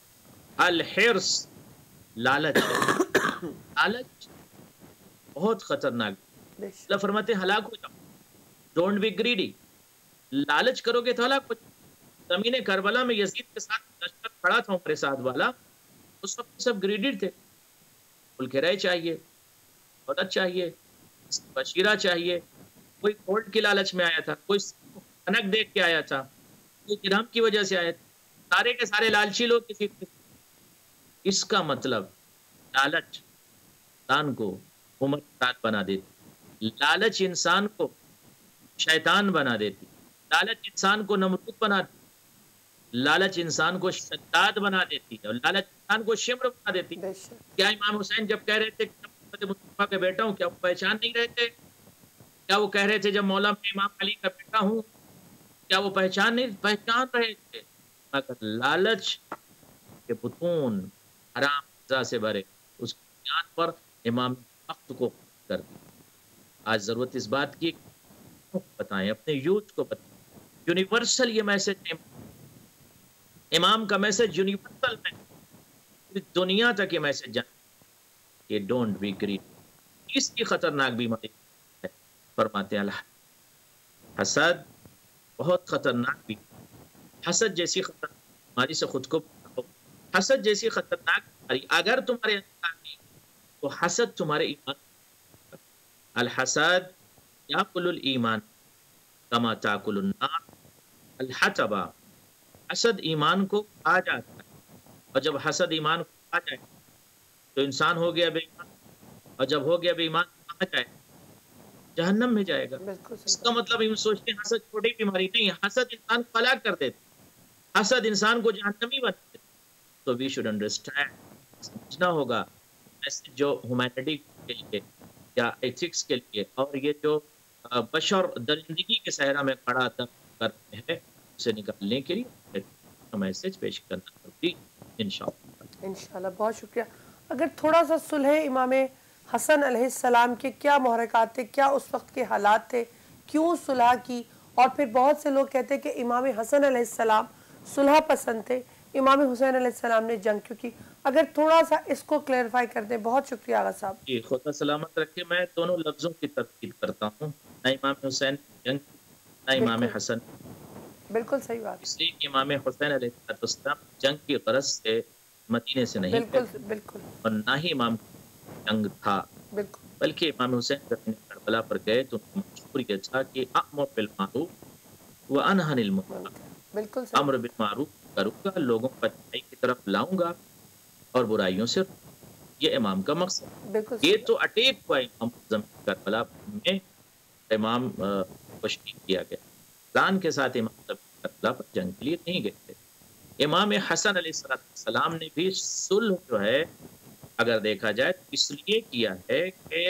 الحرص، لالچ. لالچ بہت خطرناک. اللہ فرماتے ہیں ہلاک ہو جاؤ. Don't be greedy. لالچ کرو گے تو ہلاک ہو جاؤ. زمین کربلا میں یزید کے ساتھ لشکر کھڑا تھا عمر سعد والا، اس وقت سب گریڈڈ تھے. ملک رائے چاہیے، دولت چاہیے، بشیرہ چاہیے. کوئی گولڈ کی لالچ میں آیا تھا، کوئی کنک دیکھ کے آیا تھا، کوئی درہم کی وجہ سے آیا تھا. سارے کے سارے لالچی لوگ کسی. اس کا مطلب لالچ انسان کو عمر سعد بنا دیتی، لالچ انسان کو شیطان بنا دیتی، لالچ انسان کو نمرود بنا دیتی، لالچ انسان کو شداد بنا دیتی، اور لالچ انسان کو شمر بنا دیتی. کیا امام حسین جب کہہ رہے تھے کہ محمد مصطفیٰ کے بیٹا ہوں، کیا وہ پہچان نہیں رہے تھے؟ کیا وہ کہہ رہے تھے جب مولا میں امام علی کا بیٹا ہوں، کیا وہ پہچان نہیں پہچان رہے تھے؟ مگر لالچ کے بطون حرام غذا سے بھرے، اس بنیاد پر امام وقت کو کر دی. آج ضرورت اس بات کی بتائیں، اپنے یوتھ کو بتائیں. یونیورسل یہ میسج، امام کا میسج یونیورسل ہے، دنیا تک یہ میسج جانا کہ ڈونٹ بی گریڈ. اس کی خطرناک بیماری ہے. فرماتے ہیں اللہ حسد بہت خطرناک بھی، حسد جیسی خطرناک بیماری سے خود کو بچاؤ۔ حسد جیسی خطرناک بیماری اگر تمہارے اندر آ گئی تو حسد تمہارے ایمان، الحسد یاکل الایمان کما تاکل النار الحطب، حسد ایمان کو کھا جاتا ہے، اور جب حسد ایمان کو کھا جائے تو انسان ہو گیا بے ایمان، اور جب ہو گیا بے ایمان کہاں جائے؟ جہنم میں جائے گا۔ بالکل اس صحیح کا مطلب ہم سوچتے ہیں حسد چھوٹی بیماری نہیں، حسد انسان کو ہلاک کر دیتا، حسد انسان کو جہنمی بنا دیتا۔ تو وی شوڈ انڈرسٹینڈ، سمجھنا ہوگا میسج جو ہیومینٹی کے لیے یا ایتھکس کے لیے، اور یہ جو بشر درندگی کے صحرا میں کھڑا کرتے ہیں اسے نکالنے کے لیے میسج پیش کرنا ضروری انشاءاللہ۔ انشاءاللہ، بہت شکریہ۔ اگر تھوڑا سا صلح امام حسن علیہ السلام کے کیا محرکات تھے، کیا اس وقت کے حالات تھے، کیوں صلح کی؟ اور پھر بہت سے لوگ کہتے ہیں کہ امام حسن علیہ السلام صلح پسند تھے، امام حسین علیہ السلام نے جنگ کیوں کی؟ اگر تھوڑا سا اس کو کلیئرفائی کر دیں، بہت شکریہ آغا صاحب۔ جی خدا سلامت رکھے۔ میں دونوں لفظوں کی تفصیل کرتا ہوں، نہ امام حسین جنگ نہ امام بالکل حسن، بالکل صحیح بات، اس لیے کہ امام حسین علیہ السلام جنگ کی غرض سے مدینے سے نہیں بالکل تھے، بالکل اور نہ ہی امام جنگ تھا، بالکل بلکہ امام حسین جب کربلا پر گئے تو مشہور یہ تھا کہ امر بالمعروف و انہی عن المنکر، بالکل صحیح، امر بالمعروف کروں گا، لوگوں کو اچھائی کی طرف لاؤں گا اور برائیوں سے، یہ امام کا مقصد۔ بالکل یہ صحیح، تو اٹیک ہوا امام زمین کربلا میں، امام کو شہید کیا گیا، پلان کے ساتھ امام زمین کربلا پر جنگ کے لیے نہیں گئے تھے۔ امام حسن علیہ السلام نے بھی صلح جو ہے اگر دیکھا جائے تو اس لیے کیا ہے کہ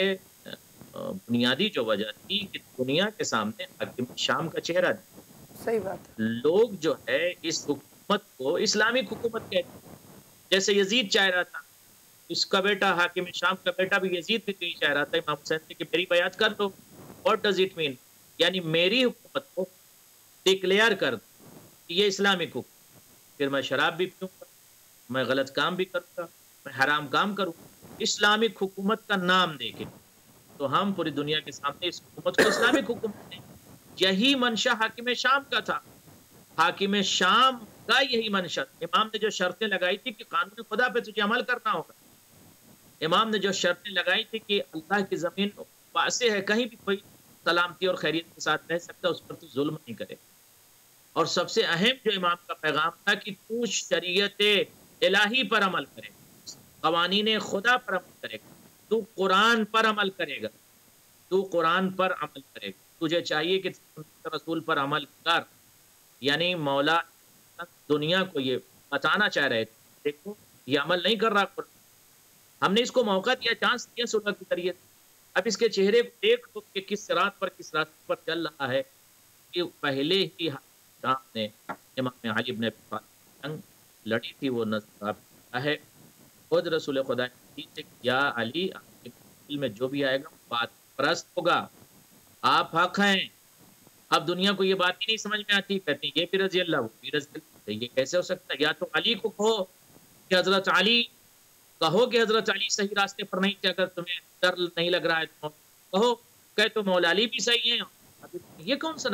بنیادی جو وجہ تھی کہ دنیا کے سامنے حاکم شام کا چہرہ تھا، صحیح بات ہے، لوگ جو ہے اس حکومت کو اسلامک حکومت کہتے ہیں، جیسے یزید چاہ رہا تھا، اس کا بیٹا حاکم شام کا بیٹا بھی یزید بھی یہی چاہ رہا تھا امام حسین سے کہ میری بیعت کر دو۔ What does it mean? یعنی میری حکومت کو ڈکلیئر کر دو کہ یہ اسلامک حکومت، پھر میں شراب بھی پیوں گا، میں غلط کام بھی کروں گا، میں حرام کام کروں گا، اسلامک حکومت کا نام دے کے۔ تو ہم پوری دنیا کے سامنے اس حکومت کو اسلامک حکومت دیں، یہی منشا حاکم شام کا تھا، حاکم شام کا یہی منشا۔ امام نے جو شرطیں لگائی تھی کہ قانون خدا پہ تجھے عمل کرنا ہوگا، امام نے جو شرطیں لگائی تھی کہ اللہ کی زمین واسع ہے، کہیں بھی کوئی سلامتی اور خیریت کے ساتھ رہ سکتا، اس پر تو ظلم نہیں کرے، اور سب سے اہم جو امام کا پیغام تھا کہ تو شریعت الہی پر عمل کرے، قوانین خدا پر عمل کرے گا، تو قرآن پر عمل کرے گا، تو قرآن پر عمل کرے گا، تجھے چاہیے کہ رسول پر عمل کر۔ یعنی مولا دنیا کو یہ بتانا چاہ رہے تھے، دیکھو یہ عمل نہیں کر رہا قرآن، ہم نے اس کو موقع دیا، چانس دیا صلح کے ذریعے، اب اس کے چہرے کو دیکھ لو کہ کس صراط پر کس راستے پر چل رہا ہے۔ کہ پہلے ہی شام نے امام علی بن ابی طالب جنگ لڑی تھی، وہ نظر ہے، خود رسول خدا نے یا علی آپ کے دل میں جو بھی آئے گا بات پرست ہوگا، آپ حق ہیں۔ اب دنیا کو یہ بات ہی نہیں سمجھ میں آتی، کہتے ہیں یہ بھی رضی اللہ وہ بھی رضی اللہ، یہ کیسے ہو سکتا ہے؟ یا تو علی کو کہو کہ حضرت علی، کہو کہ حضرت علی صحیح راستے پر نہیں تھے، اگر تمہیں ڈر نہیں لگ رہا ہے تو کہو کہ تو مولا علی بھی صحیح ہیں۔ یہ کون سا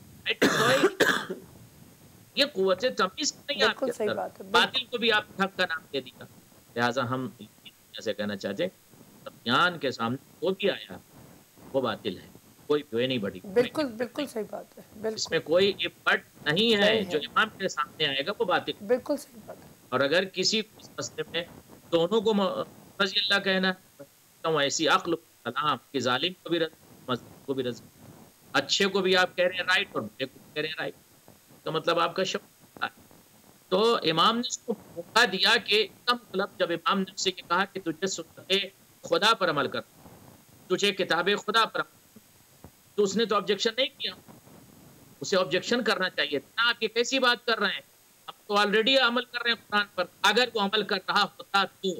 نظریہ؟ یہ قوت تمیز نہیں آپ کے اندر، باطل کو بھی آپ حق کا نام دے دیا۔ لہٰذا ہم ایسے کہنا چاہتے ہیں بیان کے سامنے وہ بھی آیا وہ باطل ہے، کوئی بوئے نہیں بڑی، بالکل بالکل صحیح بات ہے، اس میں کوئی بٹ نہیں ہے، جو امام کے سامنے آئے گا وہ باطل، بالکل صحیح بات ہے۔ اور اگر کسی اس مسئلے میں دونوں کو رضی اللہ کہنا تو ایسی عقل سلام کہ ظالم کو بھی رضی، مظلوم کو بھی رضی، اچھے کو بھی آپ کہہ رہے ہیں رائٹ اور برے کو بھی کہہ رہے ہیں رائٹ، تو مطلب آپ کا شک ہے۔ تو امام نے اس کو موقع دیا کہ اس کا مطلب جب امام نے اس سے کہا کہ تجھے سنت خدا پر عمل کر، تجھے کتاب خدا پر عمل کر، تو اس نے تو آبجیکشن نہیں کیا، اسے آبجیکشن کرنا چاہیے تھا، آپ یہ کیسی بات کر رہے ہیں، اب تو آلریڈی عمل کر رہے ہیں قرآن پر، اگر وہ عمل کر رہا ہوتا تو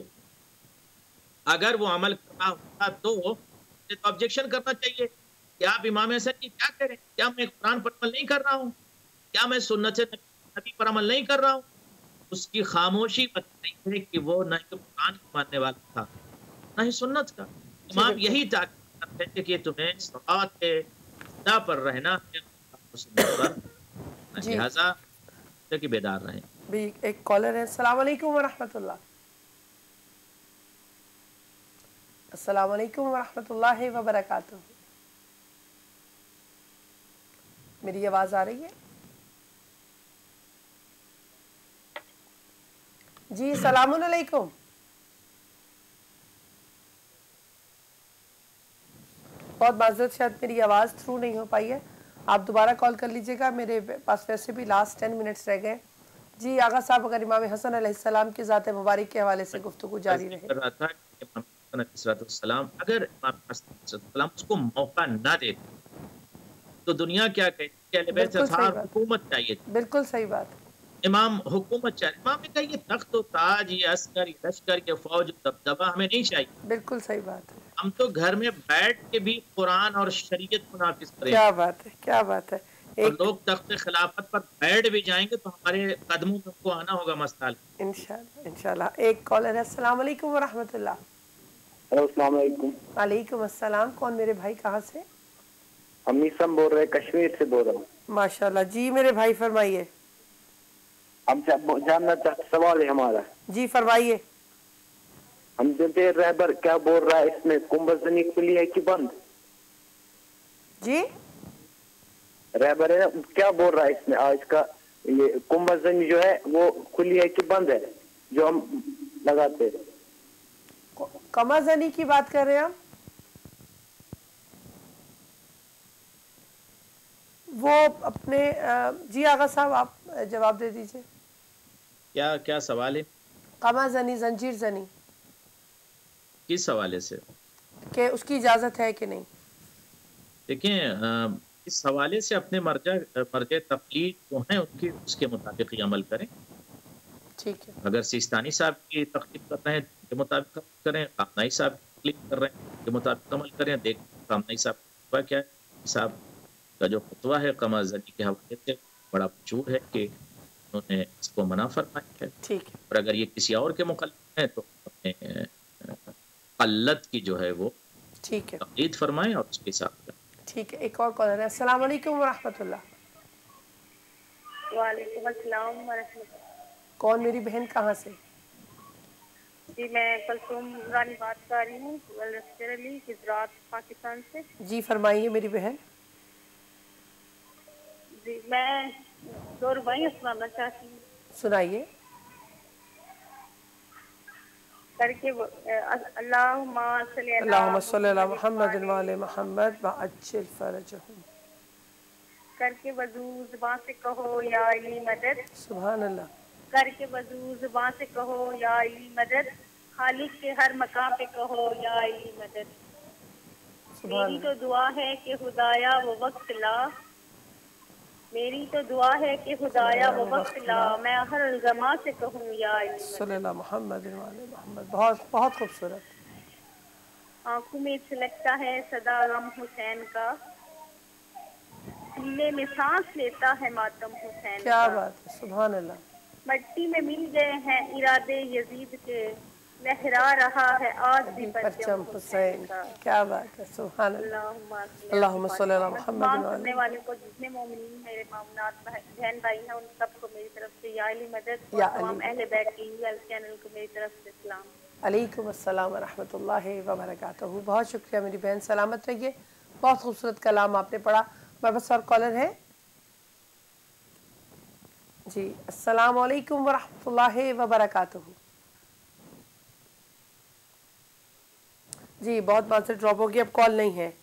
اگر وہ عمل کر رہا ہوتا تو اسے تو آبجیکشن کرنا چاہیے کہ آپ امام حسن کی کیا کہہ رہے ہیں، کیا میں قرآن پر عمل نہیں کر رہا ہوں، کیا میں سنت نبی پر عمل نہیں کر رہا ہوں؟ اس کی خاموشی بتائی ہے کہ وہ نہ ہی قرآن کو ماننے والا تھا نہ ہی سنت کا۔ امام یہی تاکید کرتے تھے کہ تمہیں صراط خدا پر رہنا ہے، पर लिहाजा कि बेदार रहें। भी एक कॉलर है। अस्सलाम वालेकुम व रहमतुल्लाह। अस्सलाम वालेकुम व रहमतुल्लाहि व बरकातुहू। मेरी आवाज़ आ रही है जी? सलाम अलैकुम। बहुत माजरत, शायद मेरी आवाज़ थ्रू नहीं हो पाई है, आप दोबारा कॉल कर लीजिएगा। मेरे पास वैसे भी लास्ट टेन मिनट्स रह गए। जी आगा साहब, अगर इमाम हसन अलैहिस्सलाम की ज़ात मुबारक के हवाले से गुफ्तगू जारी रहे। कर रहा था कि इमाम हसन अलैहिस्सलाम, अगर इमाम हसन अलैहिस्सलाम उसको मौका ना दे तो दुनिया क्या कहती है? बिल्कुल सही बात, हुकूमत चाहिए। बिल्कुल सही बात। इमाम हुकूमत चाहिए। इमाम ने कहा ये तख्त और ताज, ये अस्कर, ये लश्कर, ये फौज, दबदबा हमें नहीं चाहिए। बिल्कुल सही बात है। हम तो घर में बैठ के भी कुरान और शरीयत को नाफिज करें। क्या बात है, क्या बात है। और लोग तख्त खिलाफत पर बैठ भी जाएंगे तो हमारे कदमों में को आना होगा मस्ताल। इंशाल्लाह इंशाल्लाह। एक कॉलर है। अस्सलाम वालेकुम व रहमतुल्लाह। अस्सलाम वालेकुम। वालेकुम अस्सलाम। कौन मेरे भाई, कहाँ से? अमीसम बोल रहे, कश्मीर से बोल रहा हूँ। माशाल्लाह जी मेरे भाई, फरमाइए। हम जानना चाहते, सवाल है हमारा। जी फरमाइए। हम जानते हैं रहबर क्या बोल रहा है, इसमें कुंभजनी खुली है कि बंद? जी रहबर है ना, क्या बोल रहा है इसमें आज का, ये कुंभजनी जो है वो खुली है कि बंद है जो हम लगाते हैं? कमाजनी की बात कर रहे हैं आप? वो अपने जी आगा साहब आप जवाब दे दीजिए। क्या क्या सवाल है? कमाजनी, जंजीर जनी, किस हवाले से कि उसकी इजाजत है कि नहीं? देखें, इस हवाले से अपने मर्जा मर्ज तकलीद जो है उनकी उसके मुताबिक ही अमल करें। ठीक है। अगर सिस्तानी साहब की तकलीफ कर रहे हैं के मुताबिक करें, कामनाई साहब की तकलीफ कर रहे हैं के मुताबिक अमल करें। देख कामनाई साहब का क्या है, साहब का जो फतवा है कमाजनी के हवाले से बड़ा मशहूर है कि उन्होंने इसको मना फरमाया है। ठीक है। और अगर ये किसी और के मुकल्लफ है तो अपने कल्लत की जो है वो ठीक है तकलीद फरमाएं और उसके हिसाब से। ठीक है। एक और कॉलर है। अस्सलाम वालेकुम व रहमतुल्लाह। वालेकुम अस्सलाम व रहमतुल्लाह। कौन मेरी बहन, कहाँ से? जी मैं कलसूम रानी बात कर रही हूँ, गुजरात पाकिस्तान से। जी फरमाइए मेरी बहन। जी मैं दो रुबाइयाँ सुनाना चाहती हूँ। सुनाइए। करके अल्लाहुम्मा सल्ली अला मुहम्मद व आले मुहम्मद व अज्जिल फरजहुम। करके वजू ज़ुबान से कहो या अली मदद। सुभान अल्लाह। करके वजू ज़ुबान से कहो या अली मदद, खालिक के हर मकाम पे कहो या अली मदद। मेरी तो दुआ है कि खुदाया वो वक्त ला, मेरी तो दुआ है कि खुदाया वो वक्त ला, मैं हर अलगमा से कहूँ या अली सल्लल्लाहु मोहम्मद व आले मोहम्मद। बहुत बहुत खूबसूरत। आंखों में छलकता है सदा गम हुसैन का, सीने में सांस लेता है मातम हुसैन। क्या बात है, सुभान अल्लाह। मट्टी में मिल गए हैं इरादे यजीद के, लहरा रहा है आज भी परचम हुसैन। क्या बात है, सुभान अल्लाह। अल्लाहुम्मा सल्ली अला मुहम्मद। सुनने वाले को जितने मोमिनीन मेरे मामनात बहन भाई हैं उन सबको मेरी तरफ से या अली मदद, और तमाम अहले बैत की चैनल को मेरी तरफ से सलाम। अलैकुम अस्सलाम व रहमतुल्लाहि व बरकातहू। बहुत शुक्रिया मेरी बहन, सलामत रहिए। बहुत खूबसूरत कलाम आपने पढ़ा। मेरे पास और कॉलर है जी। अस्सलाम वालेकुम व रहमतुल्लाहि व बरकातहू। जी बहुत बात से ड्रॉप हो गई, अब कॉल नहीं है।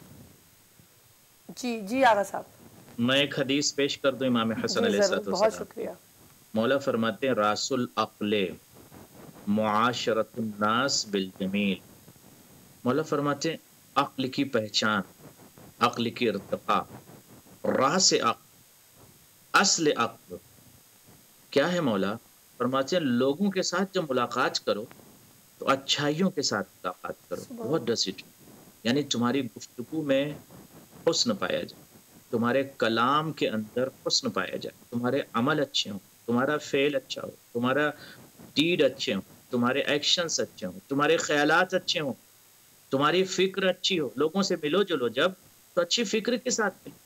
जी जी आगा साहब। मैं एक हदीस पेश कर दूं इमाम हसन अलैहिस्सलाम। बहुत शुक्रिया। मौला फरमाते हैं रासुल अक्ले मुआशरतुन नास बिल जमील। मौला फरमाते हैं अक्ल की पहचान, अक्ल की इर्तिका, रास अक्ल, असल अक्ल क्या है? मौला फरमाते हैं लोगों के साथ जब मुलाकात करो तो अच्छाइयों के साथ मुलाकात करो, बहुत डसिट, यानी तुम्हारी गुफ्तगू में हुस्न पाया जाए, तुम्हारे कलाम के अंदर हुस्न पाया जाए, तुम्हारे अमल अच्छे हों, तुम्हारा फेल अच्छा हो, तुम्हारा डीड अच्छे हों, तुम्हारे एक्शंस अच्छे हों, तुम्हारे ख्यालात अच्छे हों, तुम्हारी फिक्र अच्छी हो। लोगों से मिलो जुलो जब तो अच्छी फिक्र के साथ मिलो,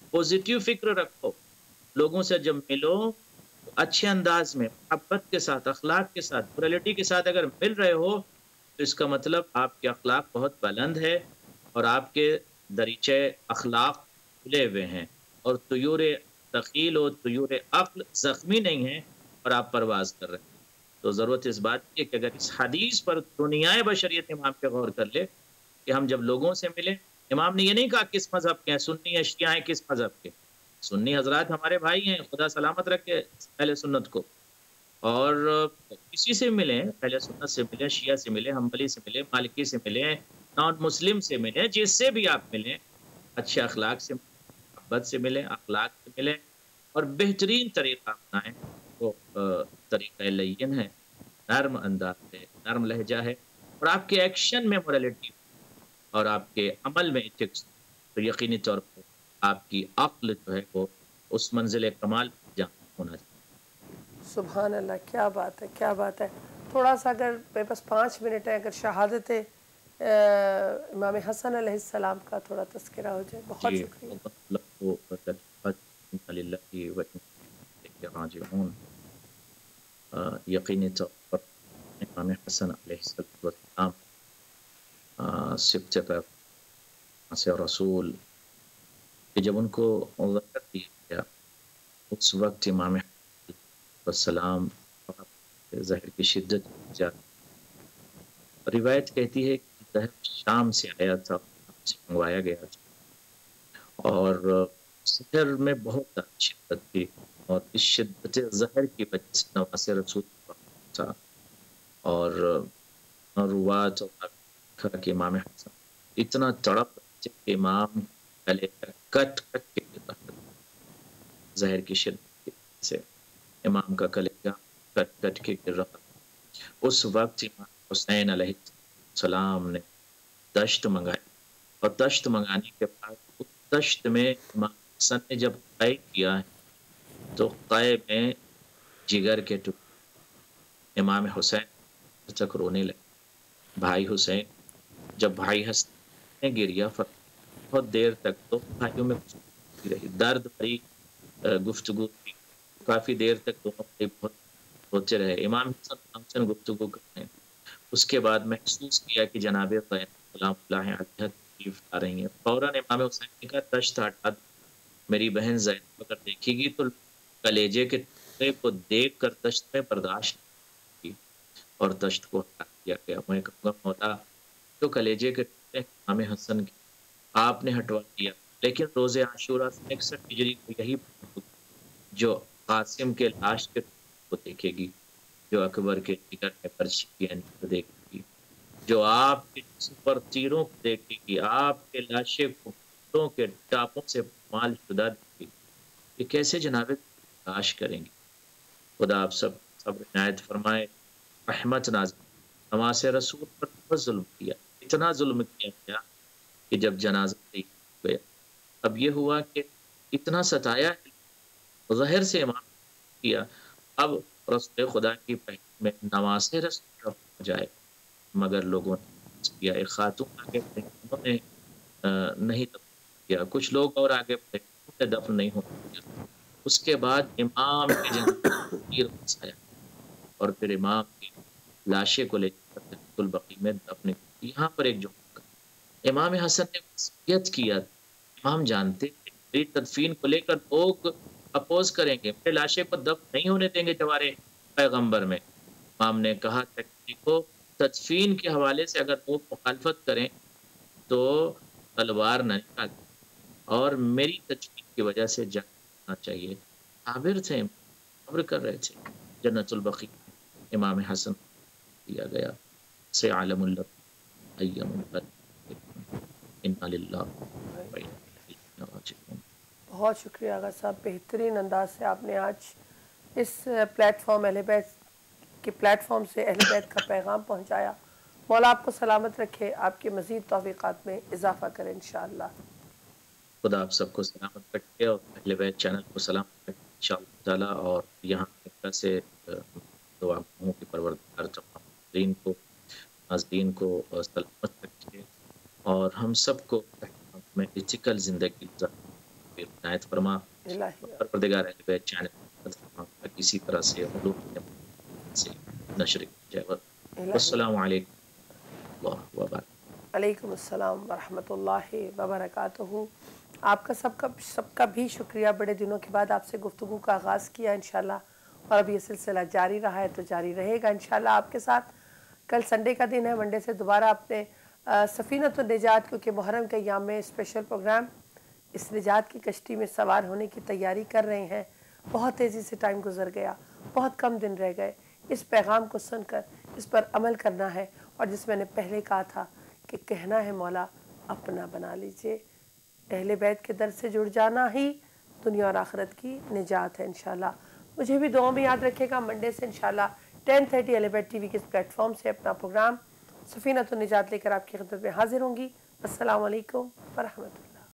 پازیٹیو فکر رکھو، لوگوں سے جب ملو تو اچھے انداز میں، محبت کے ساتھ، اخلاق کے ساتھ، مورالٹی کے ساتھ اگر مل رہے ہو تو اس کا مطلب آپ کے اخلاق بہت بلند ہے اور آپ کے دریچے اخلاق کھلے ہوئے ہیں، اور طیور ثقیل و طیور عقل زخمی نہیں ہیں اور آپ پرواز کر رہے ہیں۔ تو ضرورت اس بات کی ہے کہ اگر اس حدیث پر دنیا بشریت امام پہ غور کر لے کہ ہم جب لوگوں سے ملیں، امام نے یہ نہیں کہا کس مذہب کے ہیں، سنی ہیں شیعہ ہیں، کس مذہب کے، سنی حضرات ہمارے بھائی ہیں، خدا سلامت رکھے اہل سنت کو، اور کسی سے ملیں، اہل سنت سے ملیں، شیعہ سے ملیں، حنبلی سے ملیں، مالکی سے ملیں، نان مسلم سے ملیں، جس سے بھی آپ ملیں اچھے اخلاق سے محبت سے ملیں، اخلاق سے ملیں، اور بہترین طریقہ اپنائیں، وہ طریقہ لین ہے، نرم انداز ہے، نرم لہجہ ہے، اور آپ کے ایکشن میں مورالٹی اور آپ کے عمل میں ایتھکس، تو یقینی طور پر آپ کی عقل جو ہے وہ اس منزل کمال جہاں ہونا چاہیے۔ سبحان اللہ، کیا بات ہے، کیا بات ہے۔ تھوڑا سا اگر میرے پاس پانچ منٹ ہے، اگر شہادت امام حسن علیہ السلام کا تھوڑا تذکرہ ہو جائے، بہت جی شکریہ۔ یقینی طور پر امام حسن علیہ السلام سبت پر سے رسول کہ جب ان کو ذکر دیا گیا اس وقت امام السلام زہر کی شدت زیادہ، روایت کہتی ہے کہ زہر شام سے آیا تھا، سے منگوایا گیا تھا، اور زہر میں بہت شدت تھی، اور اس شدت زہر کی وجہ سے نواز رسول تھا، اور روات اور کہ امام حسن اتنا تڑپ کہ امام گلے کٹ کٹ کے گر رہا، زہر کی شدت سے امام کا کلیجہ کٹ کٹ کے گر رہا۔ اس وقت امام حسین علیہ السلام نے دشت منگائی، اور دشت منگانے کے بعد اس دشت میں امام حسن نے جب قے کیا ہے تو قے میں جگر کے ٹکڑے، امام حسین تک رونے لگے۔ بھائی حسین، جب بھائی حسن نے گریا بہت دیر تک تو بھائیوں میں گفتگو رہی، درد بھری گفتگو تھی، کافی دیر تک دونوں بھائی بہت روتے رہے۔ امام حسن حسن گفتگو کرتے ہیں، اس کے بعد محسوس کیا کہ جناب قیم سلام اللہ علیہ تشریف آ رہی ہیں، فوراً امام حسین نے کہا دشت ہٹا دو، میری بہن زینب اگر دیکھے گی تو کلیجے کے ٹکڑے کو دیکھ کر دشت میں برداشت کی، اور دشت کو ہٹا دیا گیا۔ میں کہوں گا مولا جو کلیجے کے ٹکڑے امام حسن کے آپ نے ہٹوا دیا، لیکن روز عاشورہ سے اکسٹھ ہجری کو یہی جو قاسم کے لاش کے کو دیکھے گی، جو اکبر کے جگر میں پرچی یعنی کو دیکھے گی، جو آپ کے جسم پر تیروں کو دیکھے گی، آپ کے لاشے کو پتوں کے ٹاپوں سے مال شدہ دیکھے گی، یہ کیسے جناب لاش کریں گی؟ خدا آپ سب صبر عنایت فرمائے، رحمت نازل۔ نماز رسول پر بہت ظلم کیا، اتنا ظلم کیا گیا کہ جب جنازہ گیا، اب یہ ہوا کہ اتنا ستایا ظاہر سے امام کیا، اب رسول خدا کی پہل میں نواز رسول ہو جائے، مگر لوگوں نے کیا، ایک خاتون آگے بڑھے انہوں نے نہیں دفن کیا، کچھ لوگ اور آگے بڑھے انہوں نے دفن نہیں ہو کیا، اس کے بعد امام کے جنازے بسایا، اور پھر امام کی لاشے کو لے کر البقیع میں دفن کیا۔ یہاں پر ایک جملہ، امام حسن نے وصیت کیا، امام جانتے تھے میری تدفین کو لے کر لوگ اپوز کریں گے، میرے لاشے کو دفن نہیں ہونے دیں گے جوارے پیغمبر میں۔ امام نے کہا کہ دیکھو تدفین کے حوالے سے اگر وہ مخالفت کریں تو تلوار نہ نکال، اور میری تدفین کی وجہ سے جانا چاہیے۔ صابر تھے، صبر کر رہے تھے۔ جنت البقیع امام حسن دیا گیا سے عالم اللہ ایم انا للہ و انا الیہ راجعون۔ بہت شکریہ آغا صاحب، بہترین انداز سے آپ نے آج اس پلیٹ فارم اہل بیت کے پلیٹ فارم سے اہل بیت کا پیغام پہنچایا۔ مولا آپ کو سلامت رکھے، آپ کے مزید توفیقات میں اضافہ کریں انشاءاللہ۔ خدا آپ سب کو سلامت رکھے اور اہل بیت چینل کو سلامت رکھے انشاءاللہ تعالیٰ، اور یہاں ایک سے دعا ہوں کہ پروردگار تمام ناظرین کو ناظرین کو سلامت رکھے، اور ہم سب کو میں ایتھیکل زندگی گزارنے کی عنایت فرما، پروردگار اہل بیت چینل کسی طرح سے سے نشر کی جائے. السلام علیکم اللہ وبرکاتہ. علیکم السلام ورحمۃ اللہ وبرکاتہ. آپ کا سب کا سب کا بھی شکریہ. بڑے دنوں کے بعد آپ سے گفتگو کا آغاز کیا انشاءاللہ، اور اب یہ سلسلہ جاری رہا ہے تو جاری رہے گا انشاءاللہ آپ کے ساتھ. کل سنڈے کا دن ہے، منڈے سے دوبارہ اپنے سفینۃ النجات، کیونکہ محرم کے ایام میں اسپیشل پروگرام اس نجات کی کشتی میں سوار ہونے کی تیاری کر رہے ہیں. بہت تیزی سے ٹائم گزر گیا، بہت کم دن رہ گئے. اس پیغام کو سن کر اس پر عمل کرنا ہے، اور جس میں نے پہلے کہا تھا کہ کہنا ہے مولا اپنا بنا لیجئے. اہل بیت کے در سے جڑ جانا ہی دنیا اور آخرت کی نجات ہے انشاءاللہ. مجھے بھی دعاؤں میں یاد رکھے گا. منڈے سے انشاءاللہ ٹین تھرٹی اہل بیت ٹی وی کے اس پلیٹ فارم سے اپنا پروگرام سفینۃ النجات لے کر آپ کی خدمت میں حاضر ہوں گی. السلام علیکم ورحمۃ اللہ.